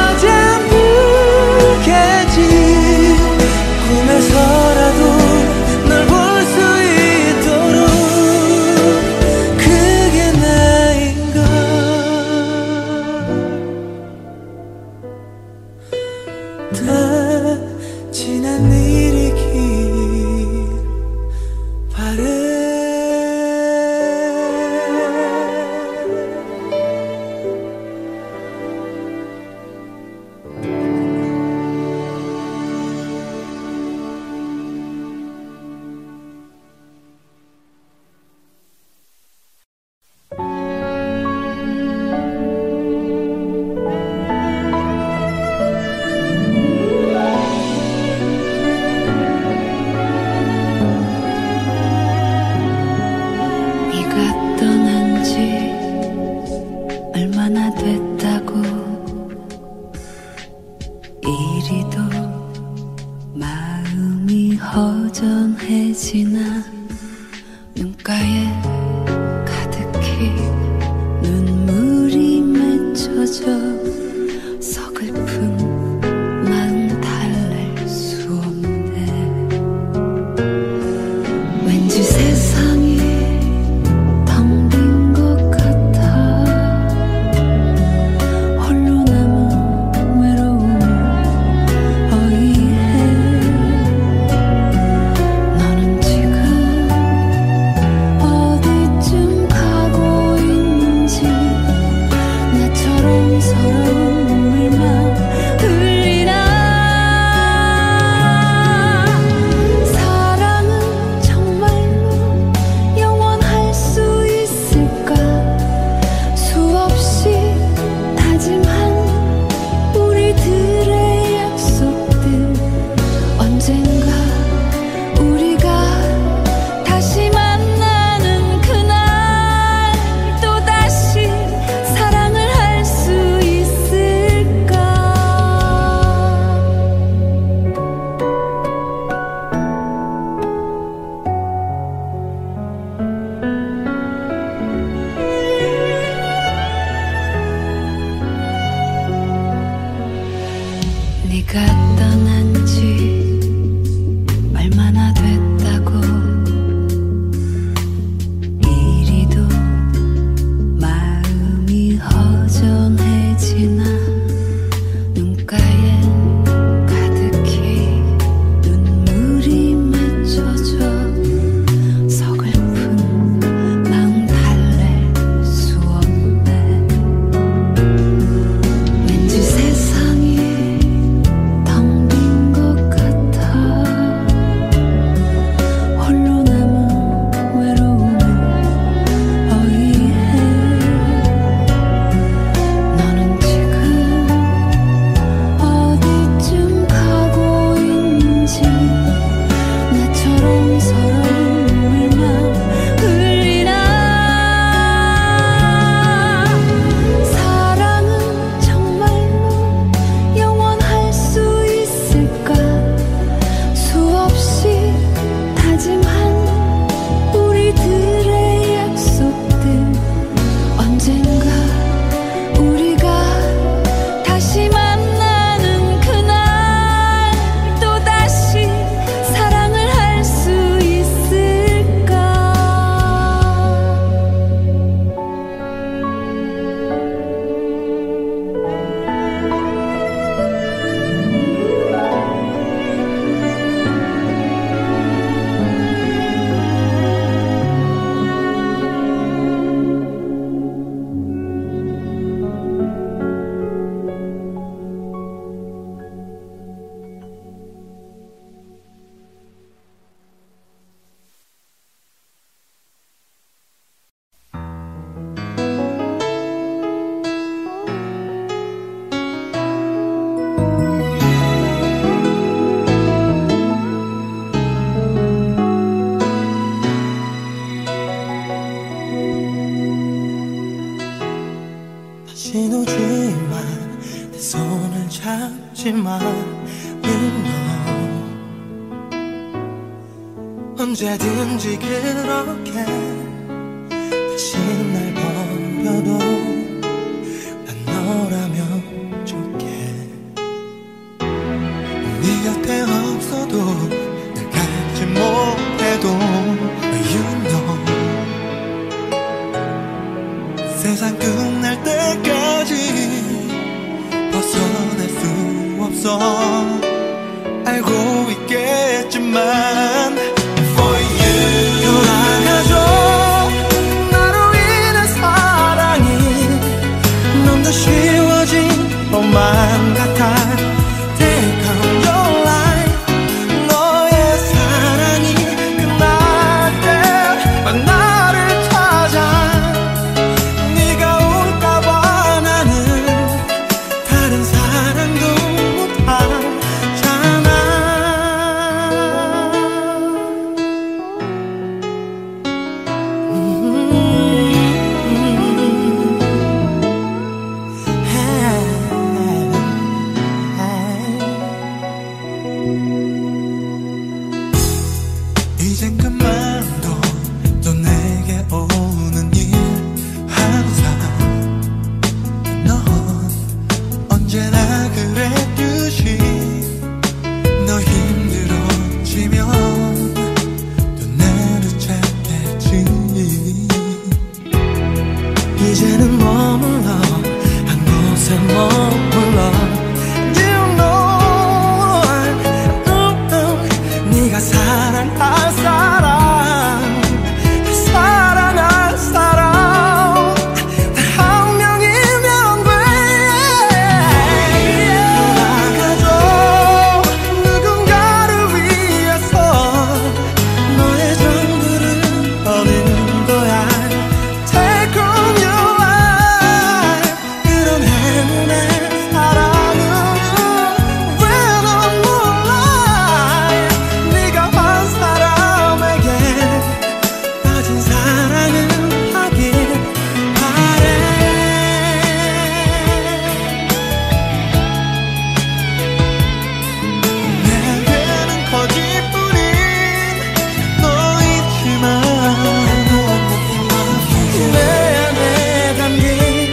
잠들겠지. 꿈에서라도 널 볼 수 있도록 그게 나인가. 다 지난 일이길 바래. 네가 떠난 지 얼마나 됐다고. 이리도 마음이 허전해지나. 눈가에 가득히 눈물이 맺혀져 서글픈 마음 달랠 수 없네. 왠지 세상이 텅 빈 것 같아. 언제든지 그렇게 다시 날 버려도 난 너라면 좋게. 네 곁에 없어도 날 갖지 못해도 You know 세상 끝날 때까지 벗어날 수 없어. 알고 있겠지만 For you 돌아가줘. 나로 인한 사랑이 너무 쉬워진 것만 같아. Take on your life. 너의 사랑이 끝날 때 나를 찾아. 네가 올까봐 나는 다른 사랑도 못하잖아. 이젠 그만둬. 또 내게 오는 일 항상 넌 언제나 그랬듯이. 너 힘들어지면 또 나를 찾겠지. 이제는 머물러 한 곳에 머물러. You know 음, 음, 네가 사랑할 사람 사랑할 사람 단 한 명이면 돼. 돌아가줘. 누군가를 위해서 너의 전부를 버는 거야. Take on your life. 그런 행운의 사랑은 왜 넌 몰라. 네가 한 사람에게 빠진 사랑을 하길 바래. 내게는 거짓뿐인 너 있지만 내 안에 담긴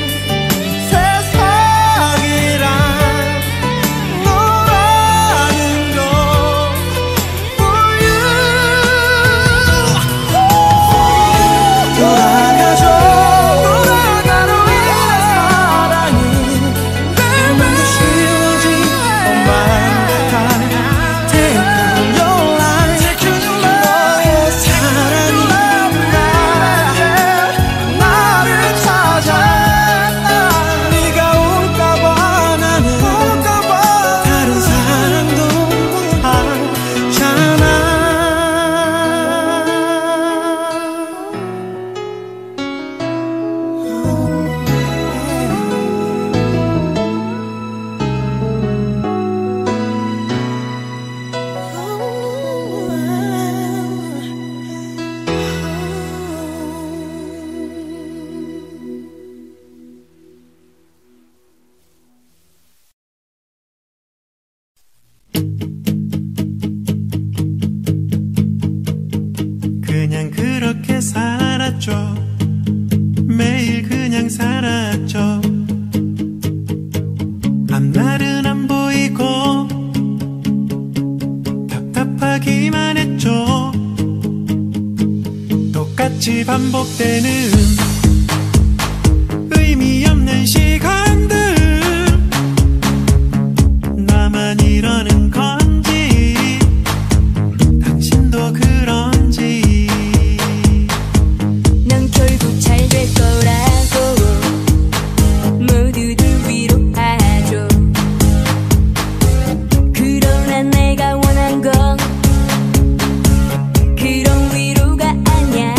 세상이란 너라는 거 For you 돌아가줘. 돌아가로 인한 사랑이 너무 쉬워진 것만 같아. Take on your life. 너의 사랑이 나를 찾아. 네가 올까봐 나는 다른 사랑도 못하잖아. 그냥 그렇게 살았죠. 매일 그냥 살았죠. 앞날은 안 보이고 답답하기만 했죠. 똑같이 반복되는 의미 없는 시간들. 나만 이러는 건지 당신도 그런지. 넌 결국 잘 될 거라고 모두들 위로하죠. 그러나 내가 원한 건 그런 위로가 아니야.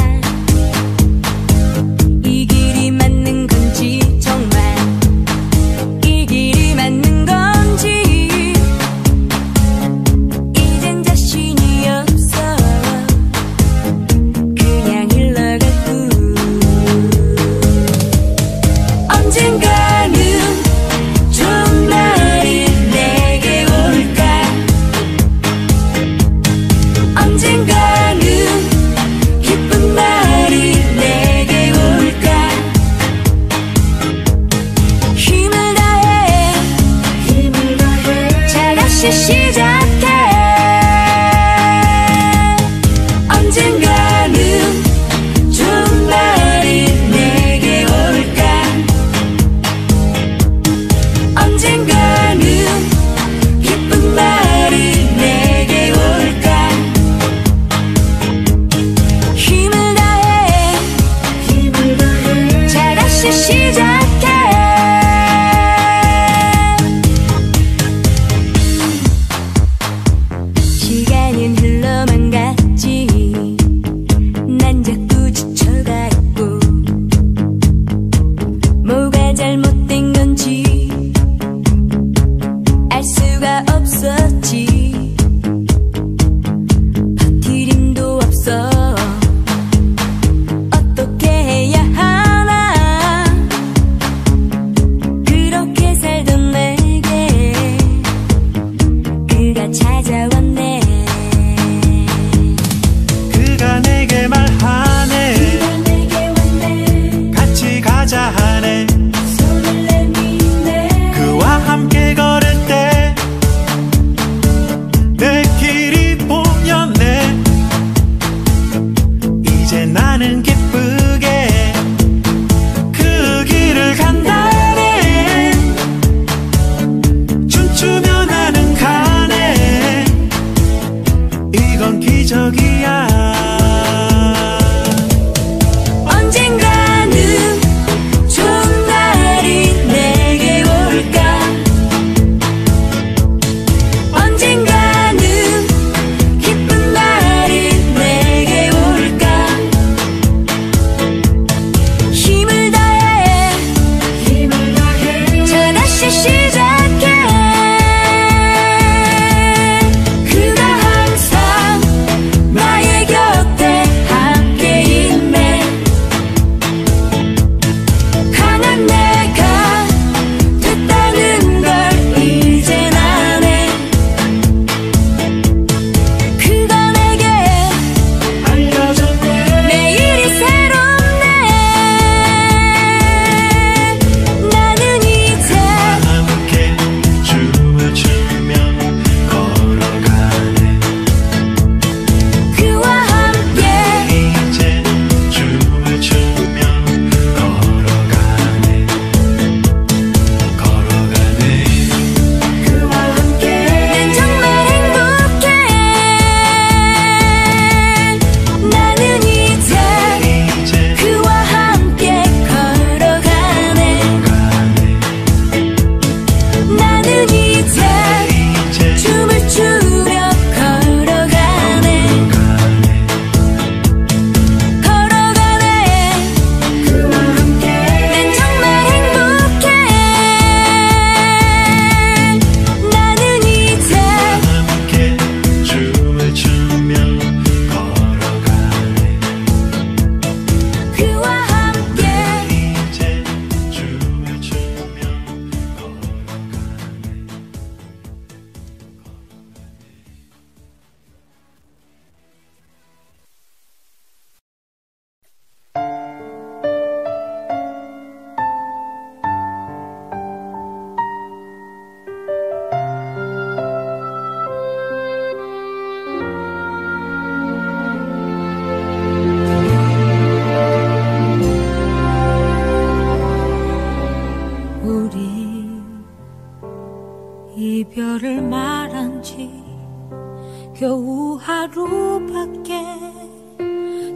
이 길이 맞는 건지 정말 이 길이 맞는 건지 이젠 자신이 없어.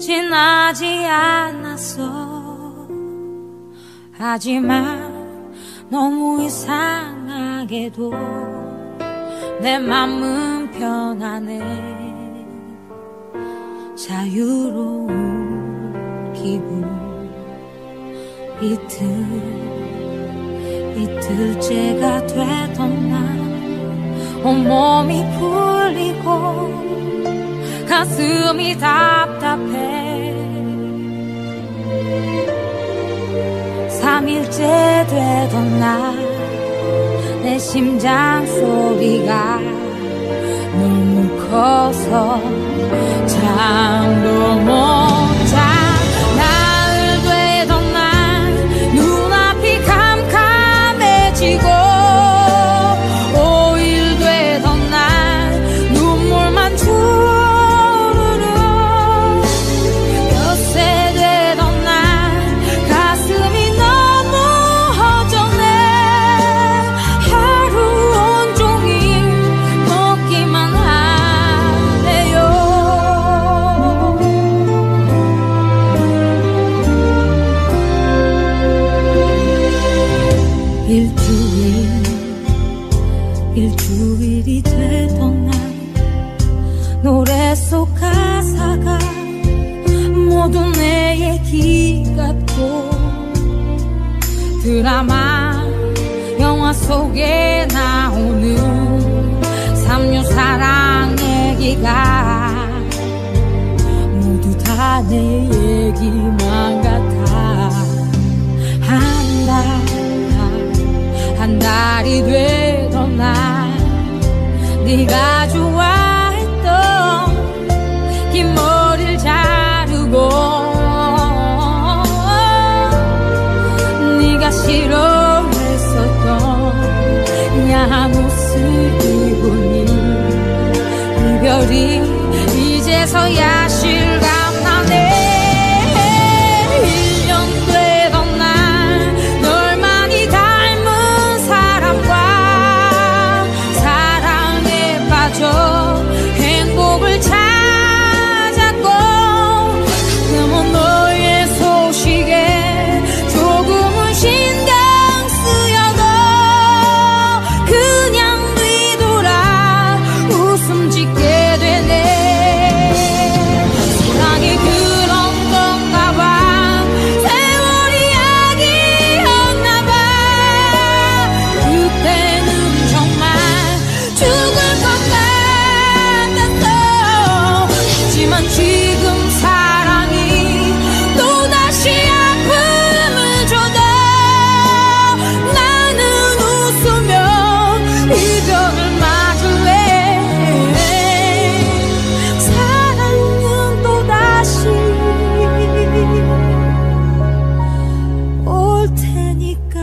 지나지 않았어. 하지만 너무 이상하게도 내 맘은 편하네. 자유로운 기분. 이틀 이틀째가 되던 날 온몸이 풀리고 가슴이 답답해. 삼일째 되던 날 내 심장 소리가 너무 커서 잠도 못 자. 나흘 되던 날 눈앞이 캄캄해지고 오일 되던 날 눈물만 주르르. 엿새 되던 날 가슴이 너무 허전해. 하루 온종일 걷기만 하네요. 일주일 일주일이 되던 날 노래 속 가사가 모두 내 얘기 같고 드라마 영화 속에 나오는 삼류 사랑 얘기가 모두 다 내 얘기만 같아. 한 달 한 달이 되던 날 네가 좋아했던 긴 머리를 자르고 네가 싫어했었던 야한 옷을 입으니 이별이 이제서야 실감나네. 행복을 찾았고 가끔은 너의 소식에 조금은 신경 쓰여도 그냥 뒤돌아 웃음 짓게 되네. 사랑이 그런 건가 봐. 세월이 약이었나 봐. 그때는 정말 죽을 것 같아. 하지만 지금 사랑이 또다시 아픔을 줘도 나는 웃으며 이별을 맞을래. 사랑은 또다시 올 테니까.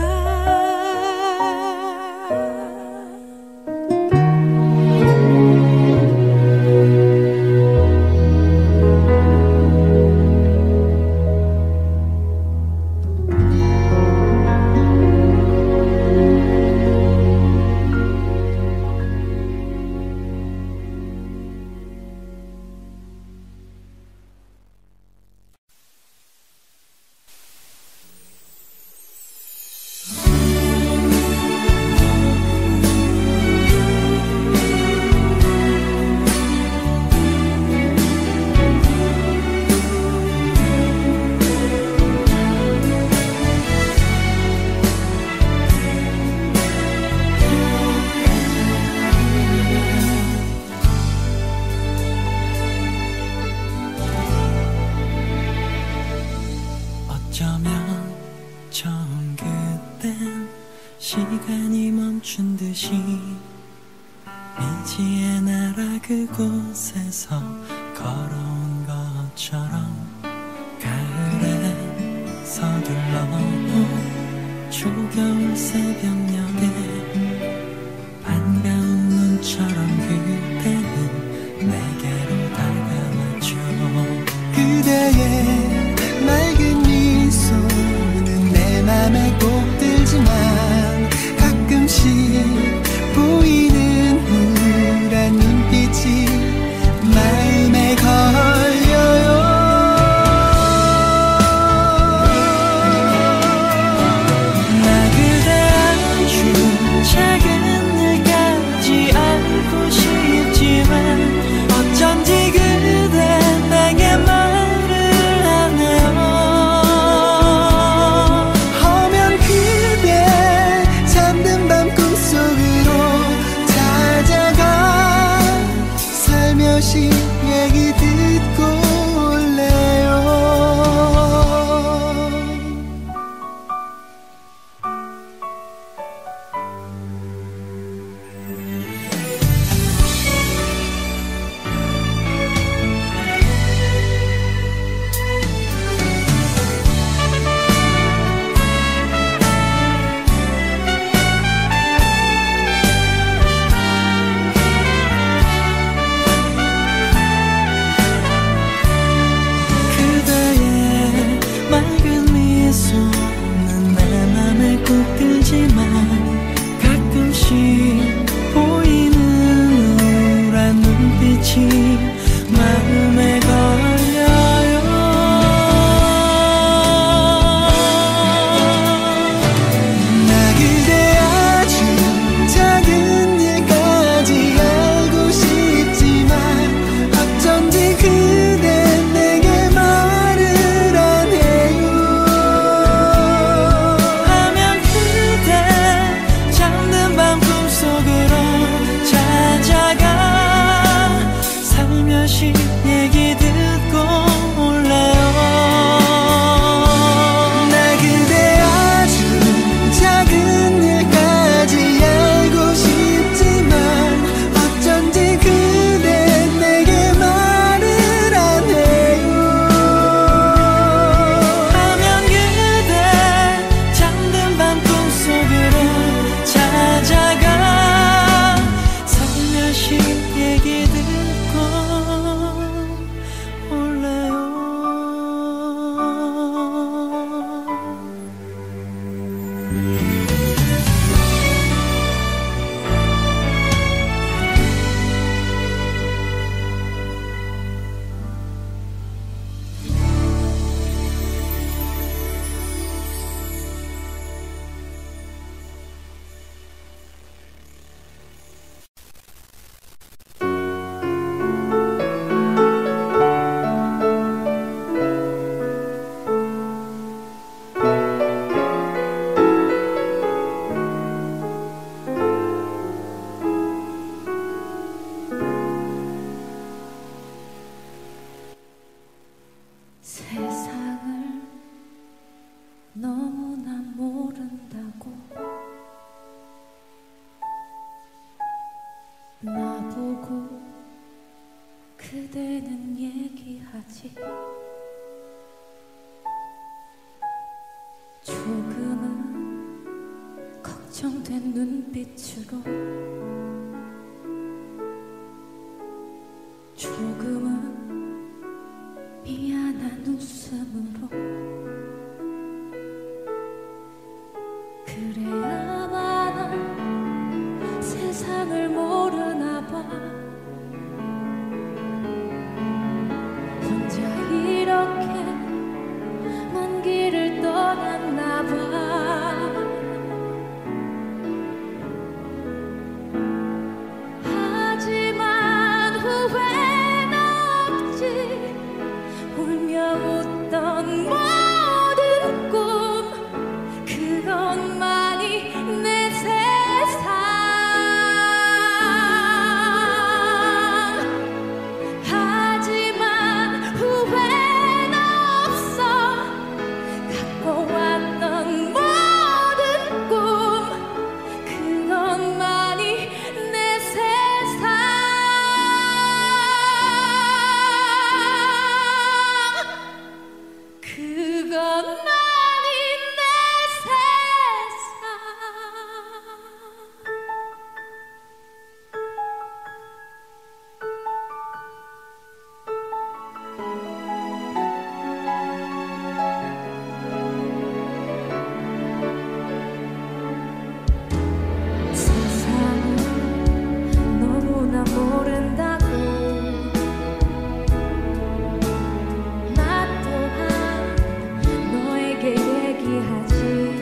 어쩌면 처음 그땐 시간이 멈춘 듯이 미지의 나라 그곳에서 걸어온 것처럼 가을에 서둘러 초겨울 새벽녘에 반가운 눈처럼 그대는 내게로 다가왔죠. 그대의 맑은 미소는 내 맘에 꼭 들지만 가끔씩 보이는 우울한 눈빛이 마음에 걸려요. 조금은 걱정된 눈빛으로 조금은 미안한 웃음으로 그래야만 난 세상을 모르나 봐 혼자 이렇게 먼 길을 떠났나 봐 하지만 후회는 없지 울며 웃던 모든 꿈 그것만이 내 세상 하지만 후회는 없어 갖고 왔던 모든 꿈 그것만이 내 세상 그것만이 내 세상 세상을 너무나 모른다고 나 또한 너에게 얘기하지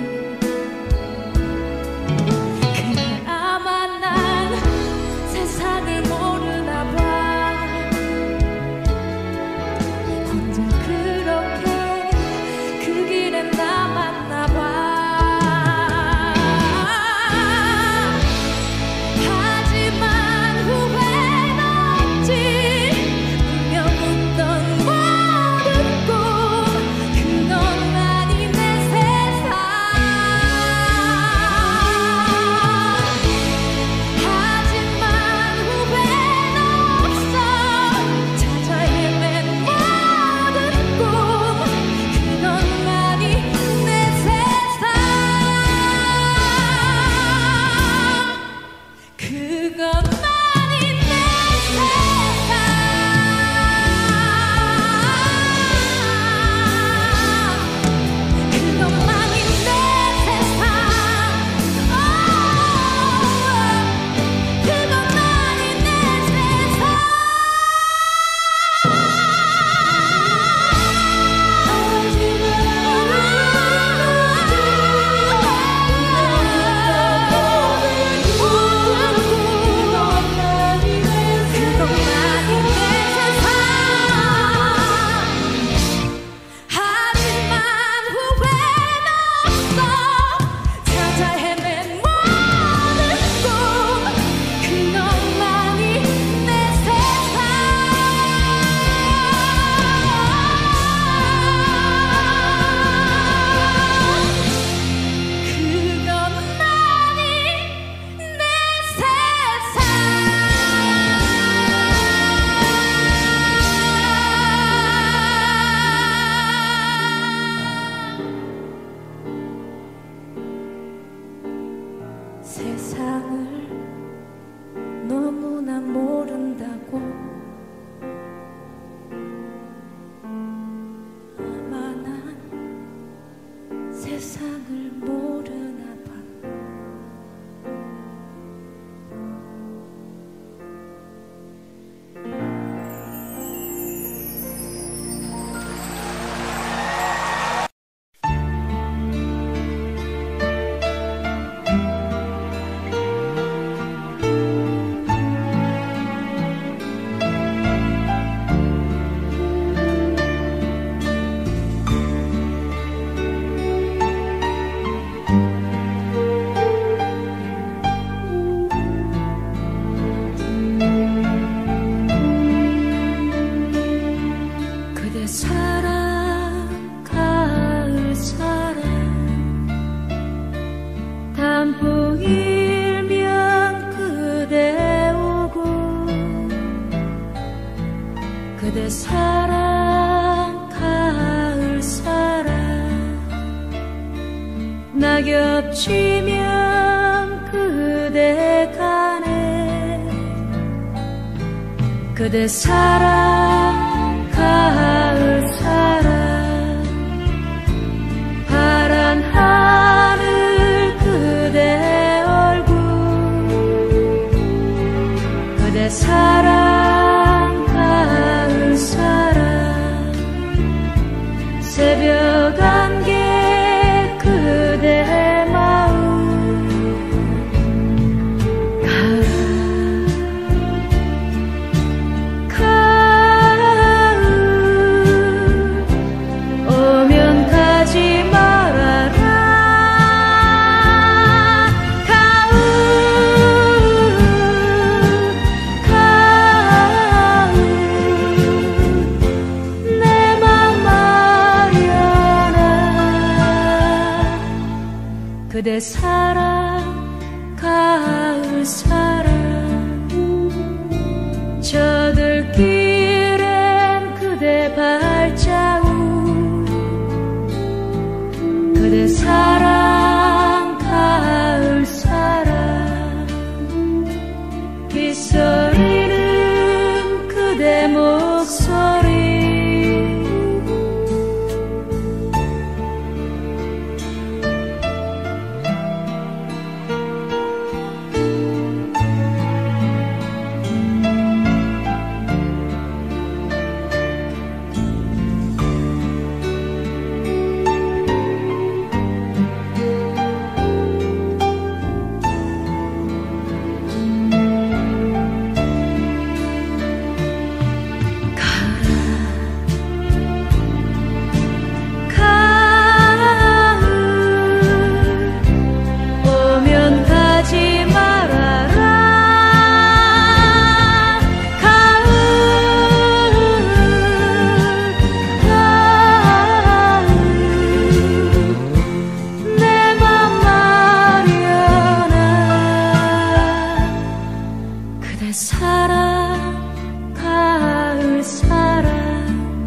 그래 아마 난 세상을 모르나 봐 혼자 그렇게 그 길에 남았나 봐 하지만 후회는 없지 울며 웃던 모든 꿈 그것만이 내 세상 하지만 후회는 없어 찾아 헤맨 모든 꿈 그것만이 내 세상 그것만이 내 세상 그것만이 내 세상 그것만이 내 세상 그것만이 내 세상 하지만 후회는 없어 찾아 헤맨 모든 꿈 그것만이 내 세상 그것만이 내 세상 세상을 너무나 모른다고 아마 난 세상을 모르나 봐 그대 사랑 가을 사랑 단풍일면 그대 오고 그대 사랑 가을 사랑 겹치면 그대 가네. 그대 사랑 가을 사랑 파란 하늘 그대 얼굴 그대 사랑 가을 사랑 새벽 안개 그대 마음 가을 오면 가지 말아라. 가을 가을 내 맘 아련한 그대 사랑 가을 사랑 저들길엔 그대 발자국 그대 사랑 가을 사랑 빗소리는 그대 목소리 오면 가지 말아라. 가을 가을 내 맘 아련한 그대 사랑 가을 사랑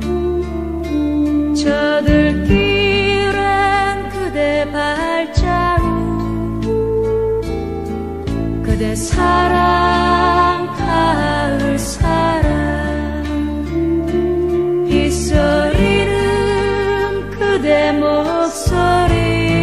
저들길엔 그대 발자국 그대 사랑 가을 사랑 빗소리는 그대 목소리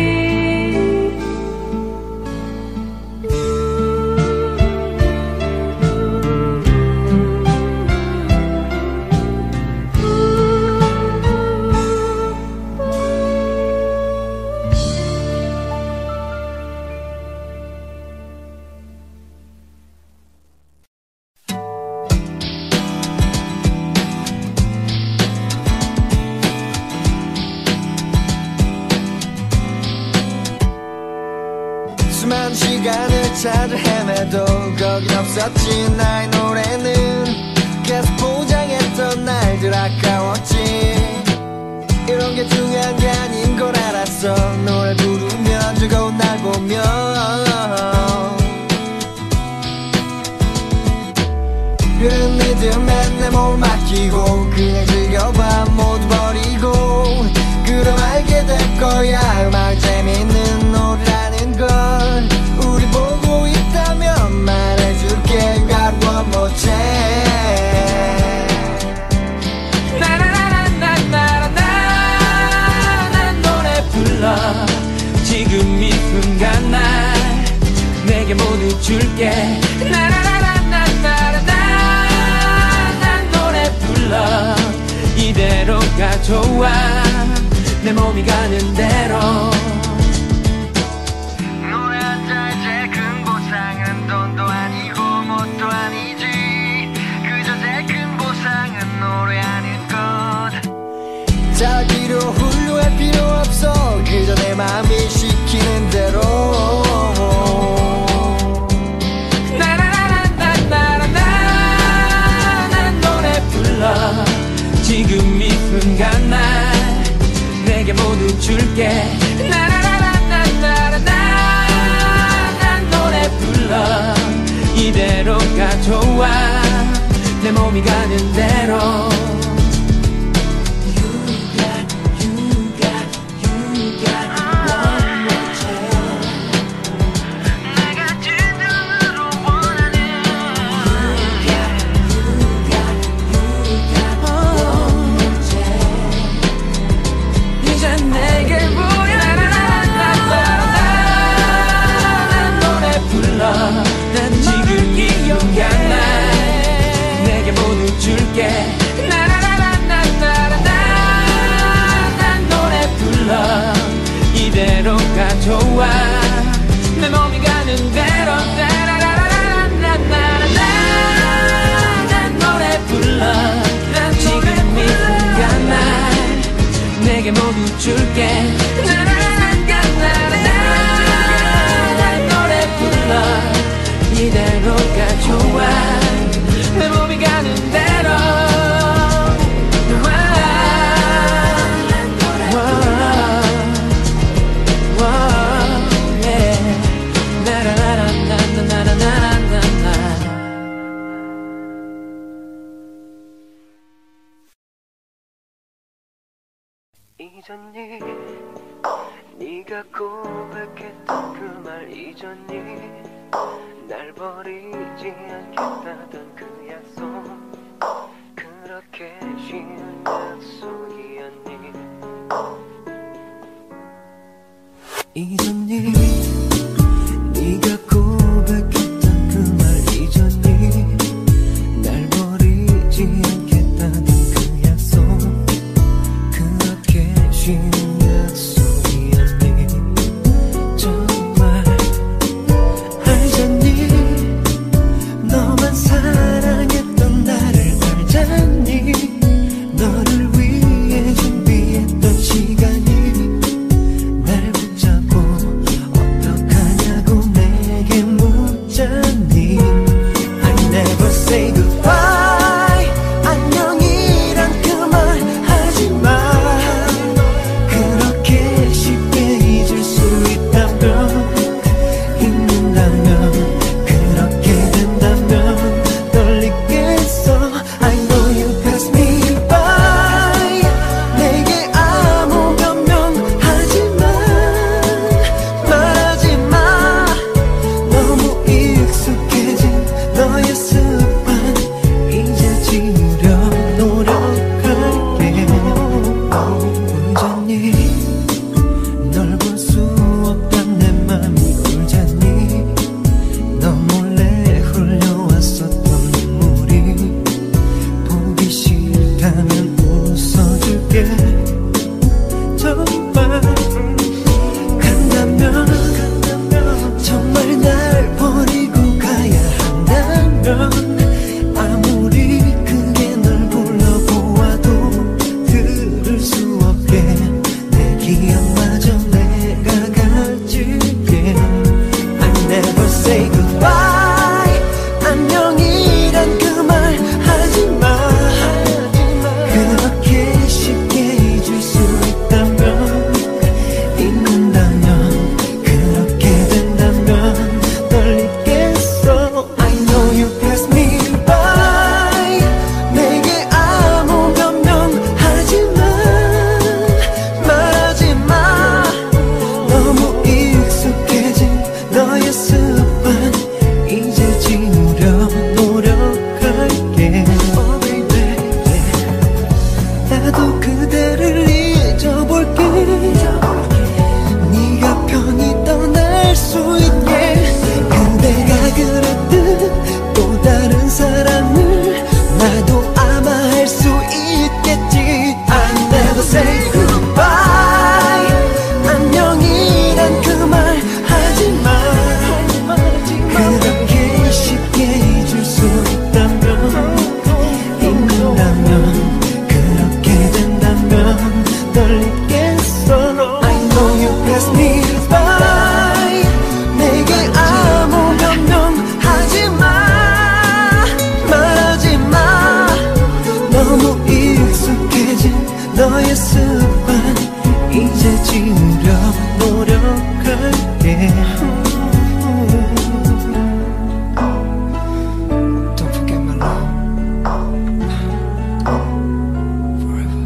수많은 시간을 찾아 헤매도 거긴 없었지. 나의 노래는 계속 포장했던 날들 아까웠지. 이런 게 중요한 게 아닌 걸 알았어. 노래 부르면 즐거운 날 보면 흐르는 리듬에 내 몸을 맡기고 그냥 즐겨봐 모두 버리고 그럼 알게 될 거야. 음악 재밌는 노래라는 걸 우리 보고 있다면 말해줄게. You got one more chance. 나나나나나나나 난 노래 불러 지금 이 순간 날 내게 모두 줄게. 나나나나나나나 난 노래 불러 이대로가 좋아 내 몸이 가는 대로. 노래 한 자의 제일 큰 보상은 돈도 아니고 뭣도 아니지. 그저 제일 큰 보상은 노래하는 것. 자기로 훌륭할 필요 없어. 그저 내 마음이 시키는 대로. 나나나나나나나 난 노래 불러 지금 이 순간 날 내게 모두 줄게. 나나나나나나나 난 노래 불러 이대로가 좋아 내 몸이 가는 대로. You got, you got, you got one more chance. 좋아 내 몸이 가는 대로 따라라라라라라라라 난 노래 불러 지금 이 순간 날 내게 모두 줄게 난 노래 불러 이대로가 좋아 내 몸이 가는 대로 잊었니? 네가 고백했던 그 말 잊었니? 날 버리지 않겠다던 그 약속 그렇게 쉬운 약속이었니? 잊었니? 네가 고백했던 그 말 잊었니? 날 버리지 않겠다던 그 약속 그렇게 쉬운 약속이었니? 정말 알잖니? 너만 사랑했던 나를 알잖니? 너를 위해 준비했던 시간이 날 붙잡고 어떡하냐고 내게 묻잖니? I never say goodbye 안녕이란 그 말 하지마 그렇게 쉽게 잊을 수 있다면 잊는다면 그렇게 된다면 떨리겠어 I know you pass me by 내게 아무 변명하지마 말하지마 너무 익숙해진 너의 습관 이제 지우려 노력할게 울잖니 널 볼 수 없단 내 맘이 울잖니 너 몰래 흘려왔었던 눈물이 보기 싫다면 웃어줄게 정말 간다면 정말 날 버리고 가야 한다면 아무리 크게 널 불러보아도 들을 수 없게 내 기억마저 내가 가질게 I never say goodbye 안녕이란 그 말 하지마 그렇게 쉽게 잊을 수 있다면 잊는다면 그렇게 된다면 떨리겠어 I know you pass me by 내게 아무 변명하지마 말하지마 너무 익숙해진 너의 습관 이제 지우려 노력할게 Oh baby 나도 그대를 잊어볼게 네가 편히 떠날 수 있게 그대가 그랬듯 또 다른 사랑을 나도 아마 할 수 있겠지 I never say goodbye 안녕이란 그 말 하지마 그렇게 쉽게 잊을 수 있다면 잊는다면 그렇게 된다면 떨리겠어 I know you pass me by 내게 아무 변명하지마 말하지마 너무 익숙해진 너의 습관 이제 지우려 노력할게 Don't forget my love Forever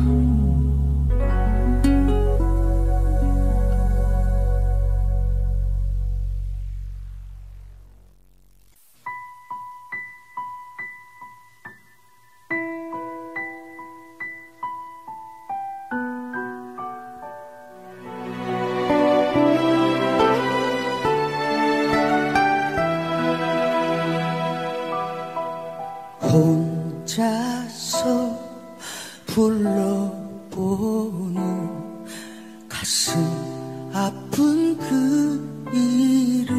혼자서 불러보는 가슴 아픈 그 이름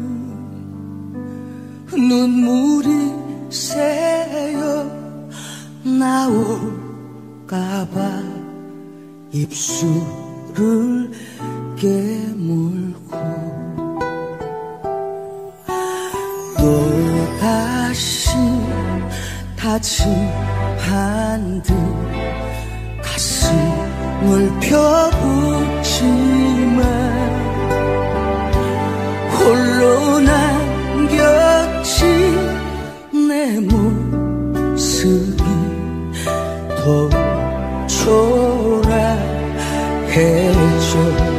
눈물이 새어 나올까봐 입술을 깨물고 또다시 다친 반듯 가슴을 펴보지만 홀로 남겼지 내 모습이 더 초라해져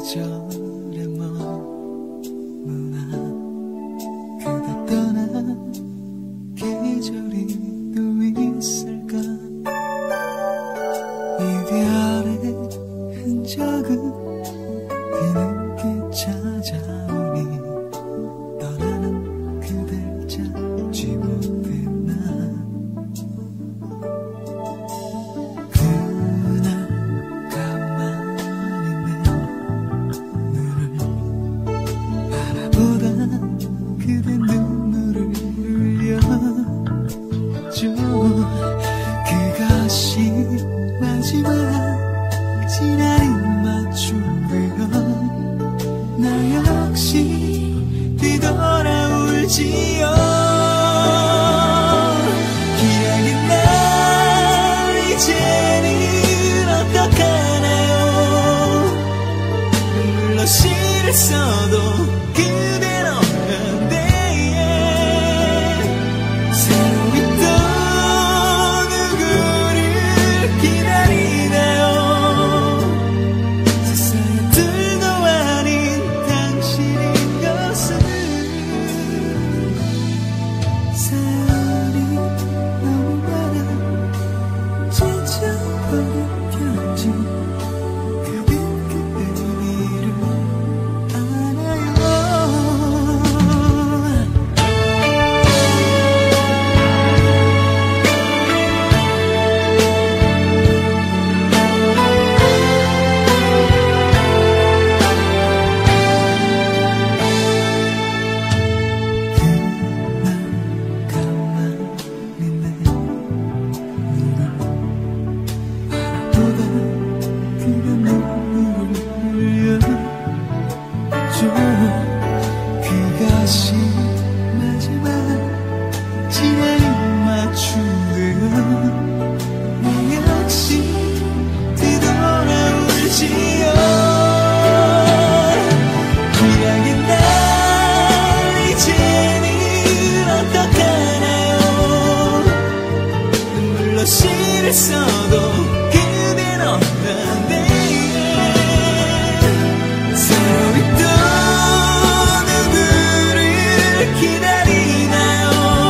계절에 머무나 그대 떠난 계절이 또 있을까 이별의 흔적은 뒤늦게 찾아오니 떠나는 그댈 찾지 못했나 그날 가만히 내 눈을 바라보다 그대 눈물을 흘려줘 그것이 마지막 지나는 맞춤되어 나 역시 뒤돌아올지요 기억이 날 이제는 어떡하나요 물론 시를 써도 그댄 없는데 새로이 또 누구를 기다리나요 세상에 둘도 아닌 당신인 것을 사연이 너무 많아 지쳐버린 편지 그댄 그대의 일을 알아요 그날 가만히 내 눈을 바라보다 그대 눈물을 흘려줘 그것이 마지막 지나는 맞춤되어 나 역시 뒤돌아올지요 기억이 날 이제는 어떡하나요 물론 시를 써도 그댄 없는데 새로이 또 누구를 기다리나요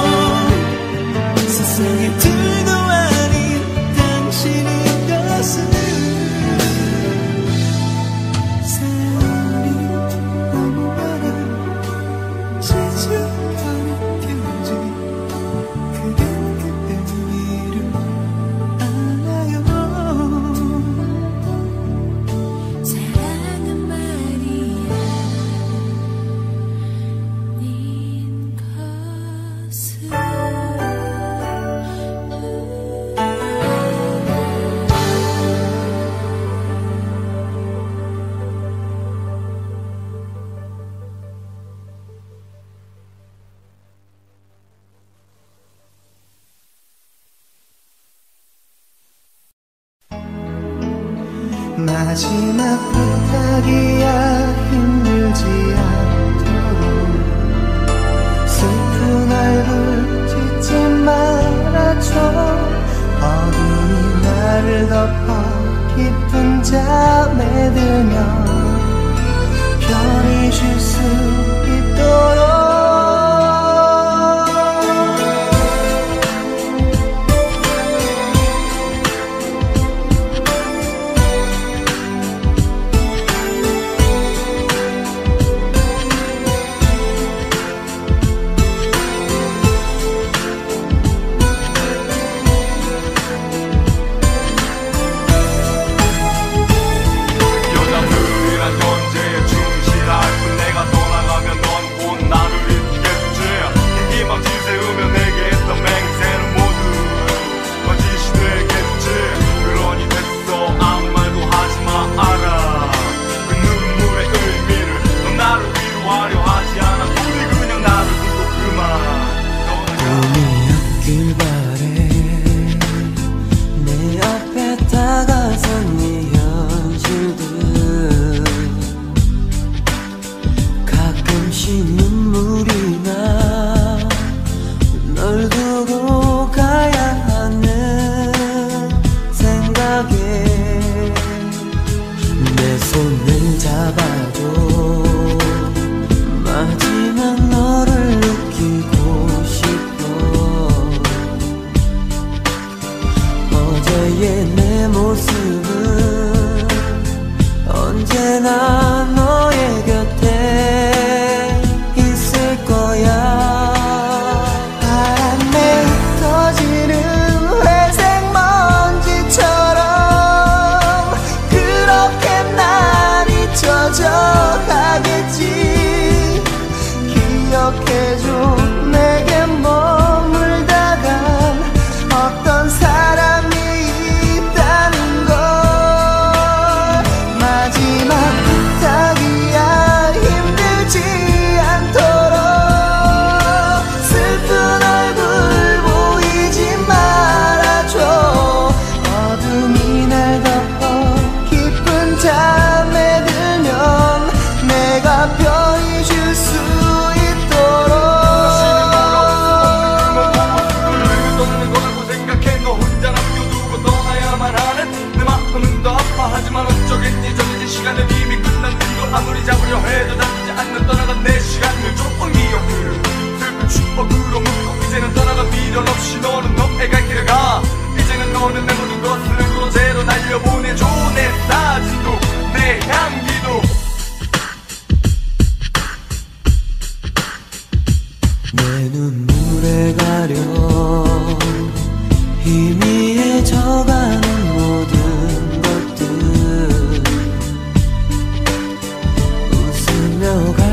세상에 둘도 아닌 당신인 것을 사연이 너무 많아 지쳐가는 편지 그댄 그대의 일을 알아요 사랑은 말이야 닌 것을 마지막 부탁이야 힘들지 않도록 슬픈 얼굴 짓지 말아줘 어둠이 나를 덮어 깊은 잠에 들면 편히 쉴 수 있도록 여자들이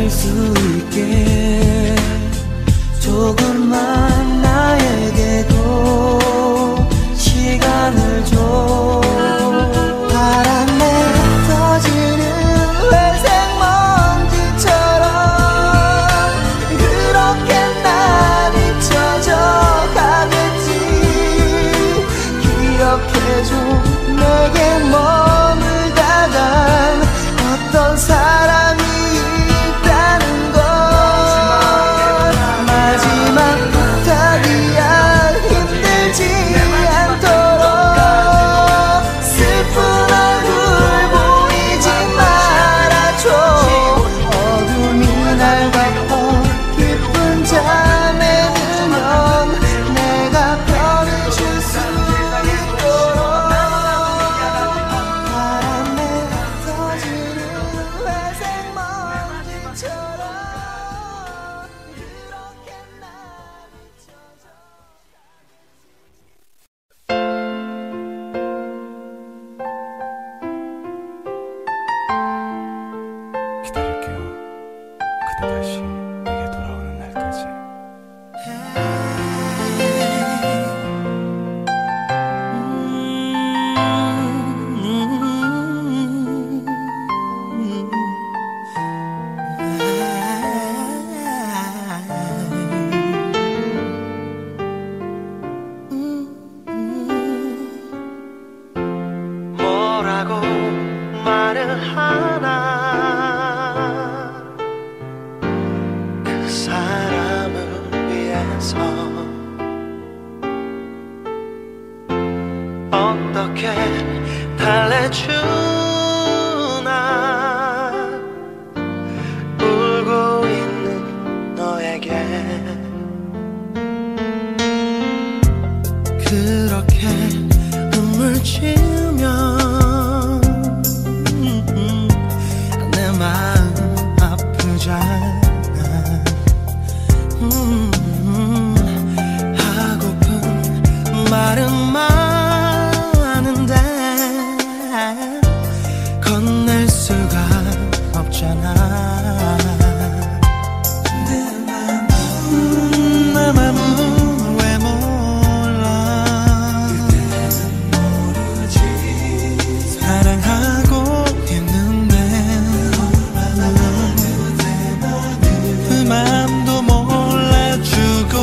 할 수 있게 조금만 나에게도 시간을 줘. 바람에 터지는 회색 먼지처럼 그렇게 난 잊혀져 가겠지. 기억해줘 내게 머물다간 어떤 사랑이 있다는 걸. 마지막 부탁이야 힘들지 않도록 슬픈 얼굴 보이지 말아줘. 어둠이 날 덮어 깊은 잠에 들면 내가 편히 쉴 수 있도록. 바람에 터지는 회색 먼지처럼 그렇게 난 잊혀져. 기다릴게요. 그대 다시 내게 돌아오는 날까지. 뭐라고 말을 하나 그 사람을 위해서. 어떻게 달래주나 울고 있는 너에게. 그렇게 눈물 지으면 내 마음 아프잖아. 음, 하고픈 말은 많은데 건넬 수가 없잖아. 음, 내 맘은 왜 몰라. 사랑하고 있는데 그 맘도 몰라주고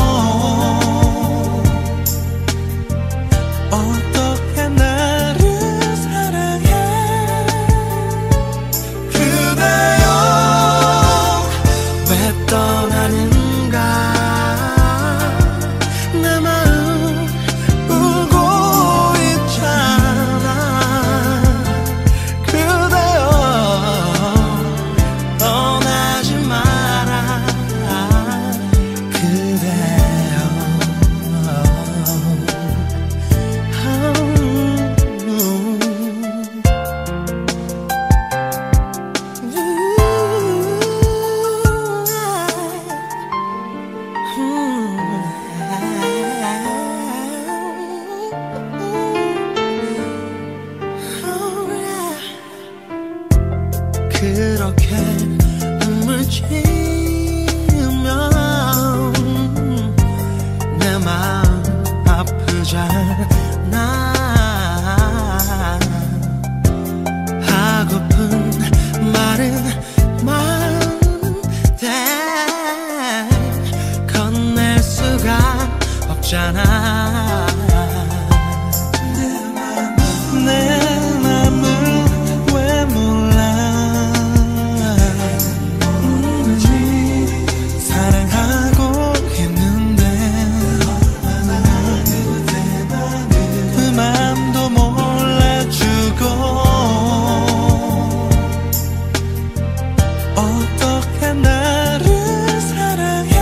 어떻게 나를 사랑해. 그대여 왜 떠나는가. 내 마음 울고 있잖아. 그대여 떠나지 마라. 그대여 그렇게 눈물 지으면 내 마음 아프잖아. 하고픈 말은 많은데 건넬 수가 없잖아. 내 맘을 왜 몰라. 사랑하고 있는데 그 맘도 몰라주고 어떻게 나를 사랑해.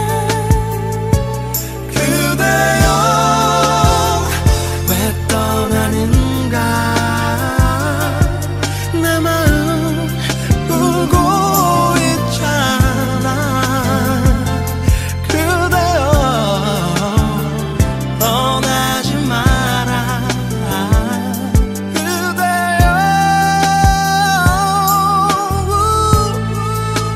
그대여 왜 떠나는가. 내 마음 울고 있잖아. 그대여 떠나지 마라. 그대여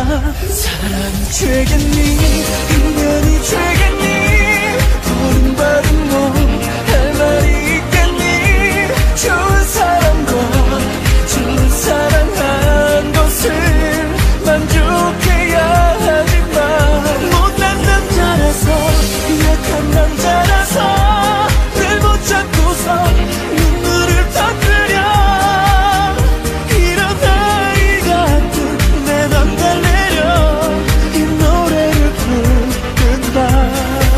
사랑이 죄겠니 인연이 죄겠니 버림받은 몸할 말이 있겠니 좋은 사람과 좋은 사랑한 것을 만족해야 하지만 못난 남자라서 약한 남자라서 늘 붙잡고서 눈물을 터뜨려 이런 아이 같은 내 맘 달래려 이 노래를 부른다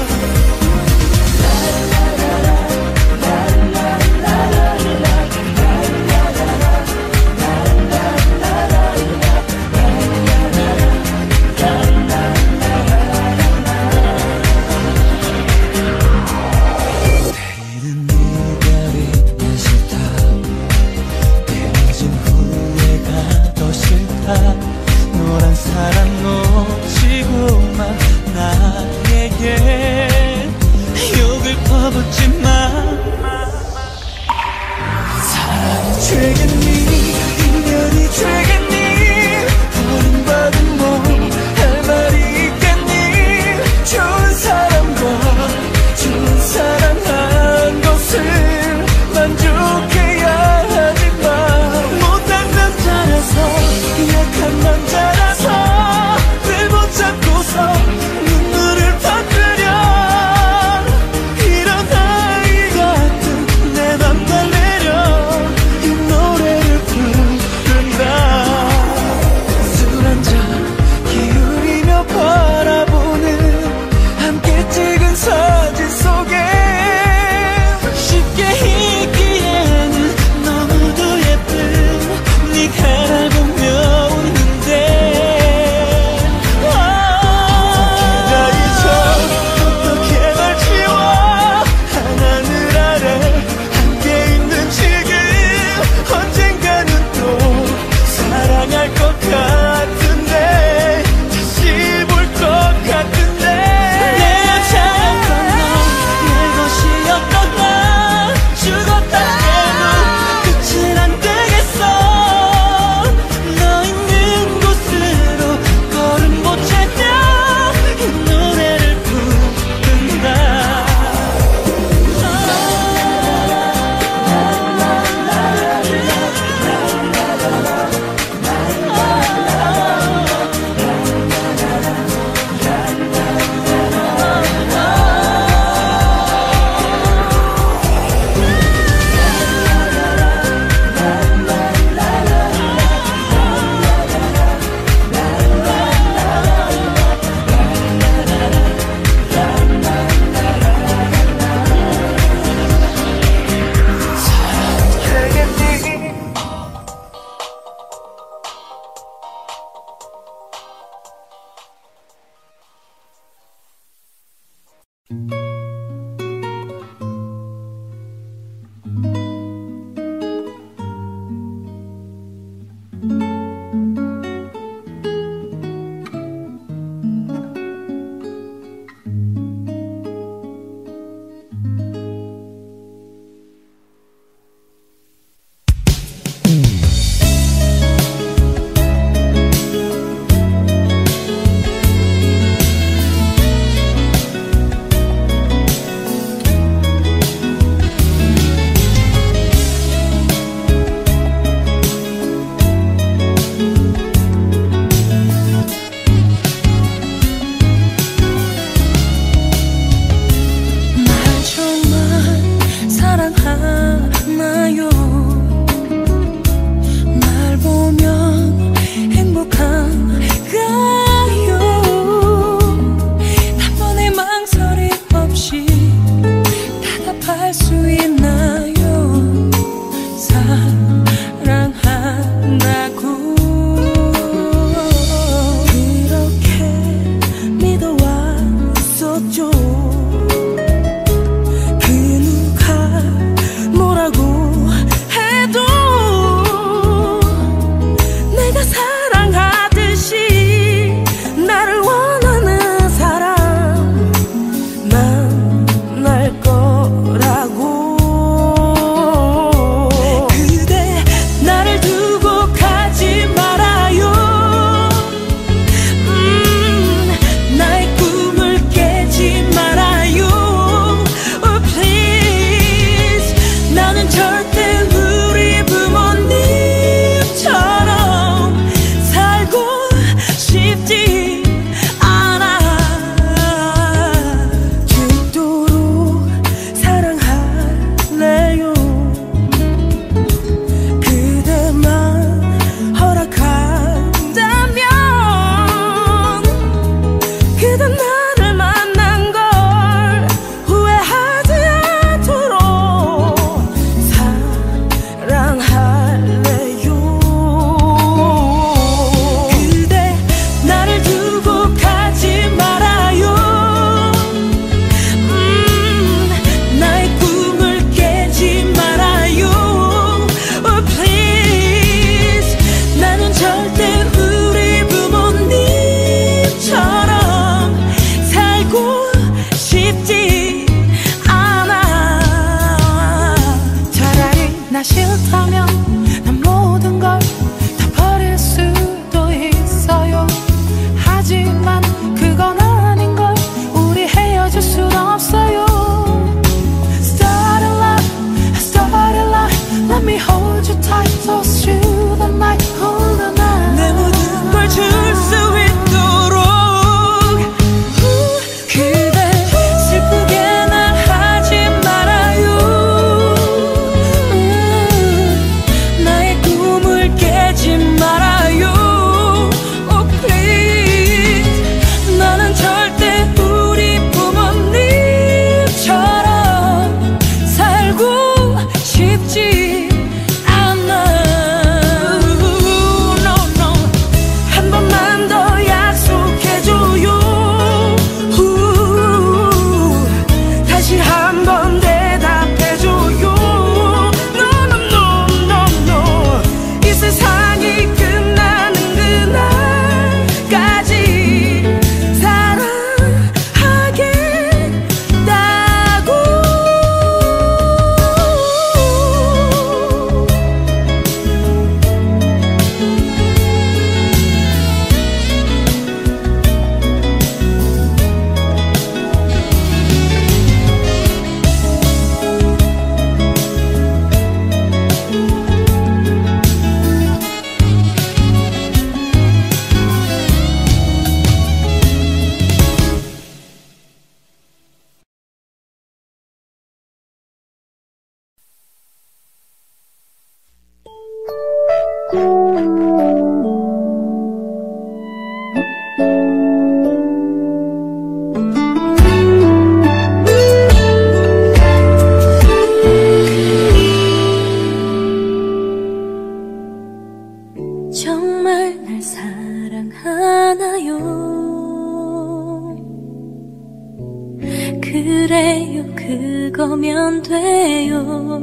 거면 돼요.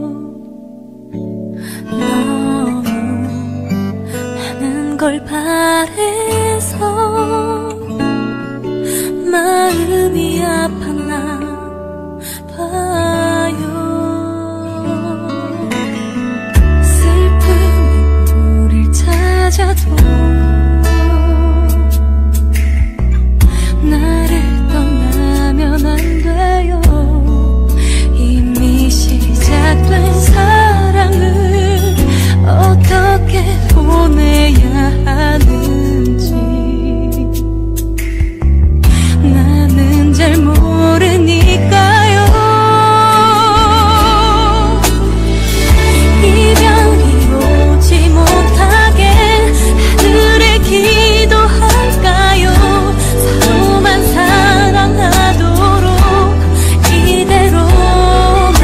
너무 많은 걸 바래서 마음이 아팠나 봐요. 슬픔이 우릴 찾아도 나를 떠나면 안 돼요. 이미 시작된 사랑을 어떻게 보내야 하는지 나는 잘 모르니까요. 이별이 오지 못하게 하늘에 기도할까요? 서로만 사랑하도록 이대로만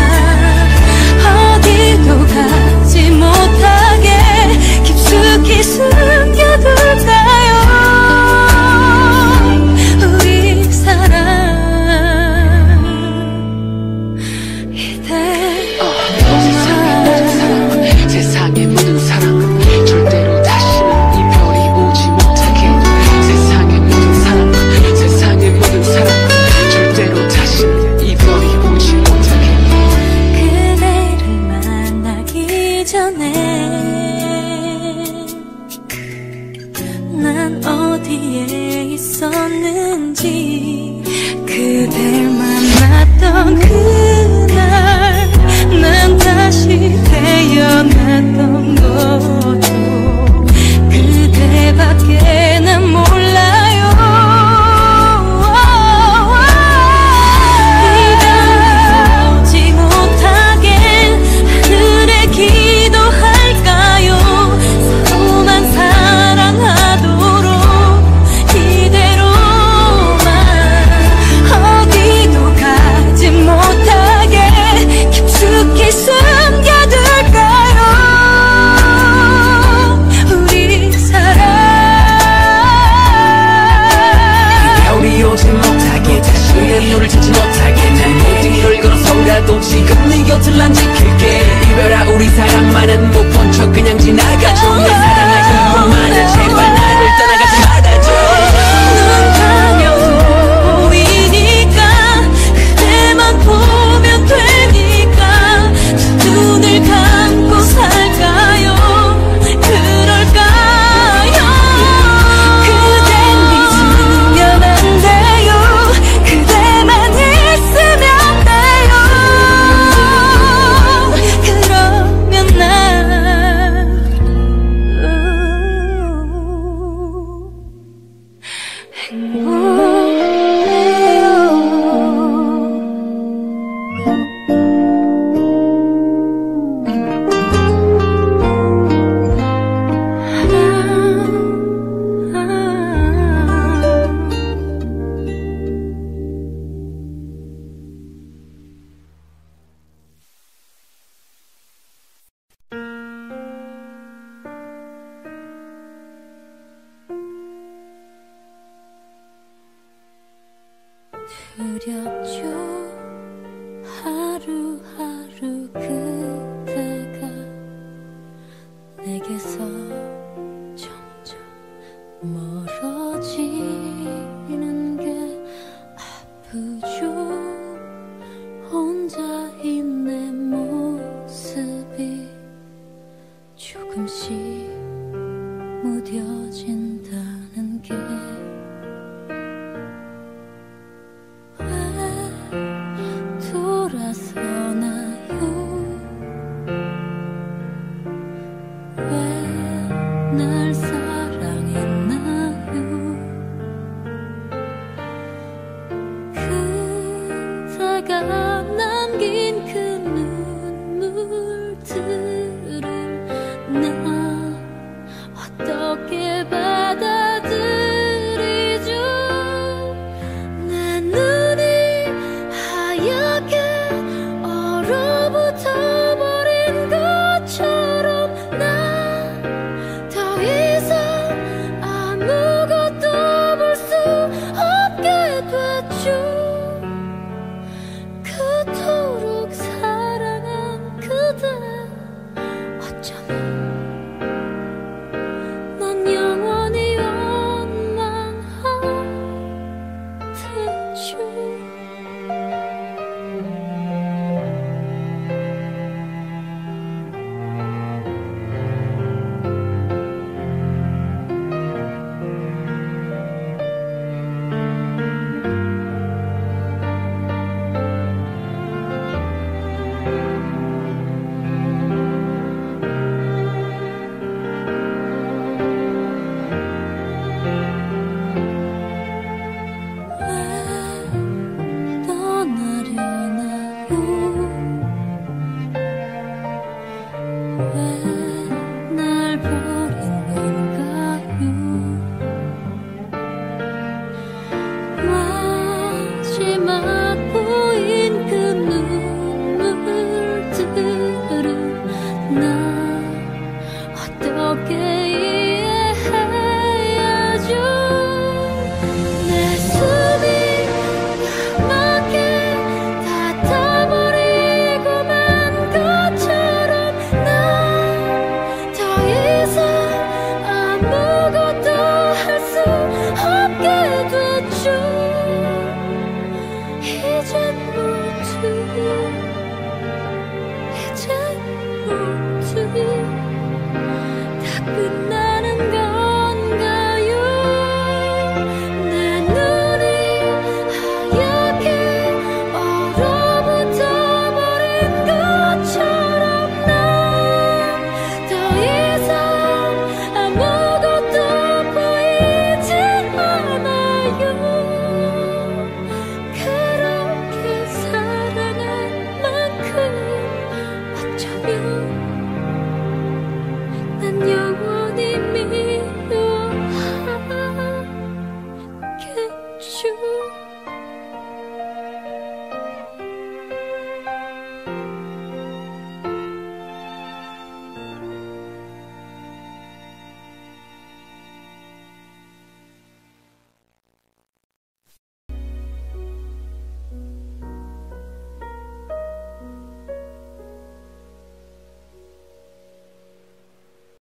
어디도 가지 못하게 깊숙이 숨겨둘까요? 우리 사랑 이대로만. 세상의 모든 사랑 절대로 다시는 이별이 오지 못하게. 세상의 모든 사랑 세상의 모든 사랑 절대로 다시는 이별이 오지 못하게. 그대를 만나기 전에 난 어디에 있었는지 그댈 만났던 그날 난 다시 태어났던 거죠. 그대밖에 난 몰라요. 이별이 오지 못하게 하늘에 기도할까요? 서로만 사랑하도록 이대로만 어디도 가지 못하게 깊숙이 숨겨둘까요? 우리 사랑 이별이 오지 못하게 다시는 너를 찾지 못하게 난 모든 걸 걸어서라도 지금 네 곁을 난 지킬게. 이별아 우리 사랑만은 못 본 척 그냥 지나가줘. 내 사랑할 그뿐만은 제발 나를 떠나가지 말아줘. 눈 감아도 보이니까 그대만 보면 되니까 두 눈을 감고 살까요? 그럴까요? 그댄 잊으면 안 돼요. 그대만 있으면 돼요. 그러면 난 두렵죠. 하루하루 그대가 내게서 점점 멀어지는 게 아프죠. 혼자인 내 모습이 조금씩 무뎌진다는 게 돌아서나요? 왜 날 사랑했나요? 그대가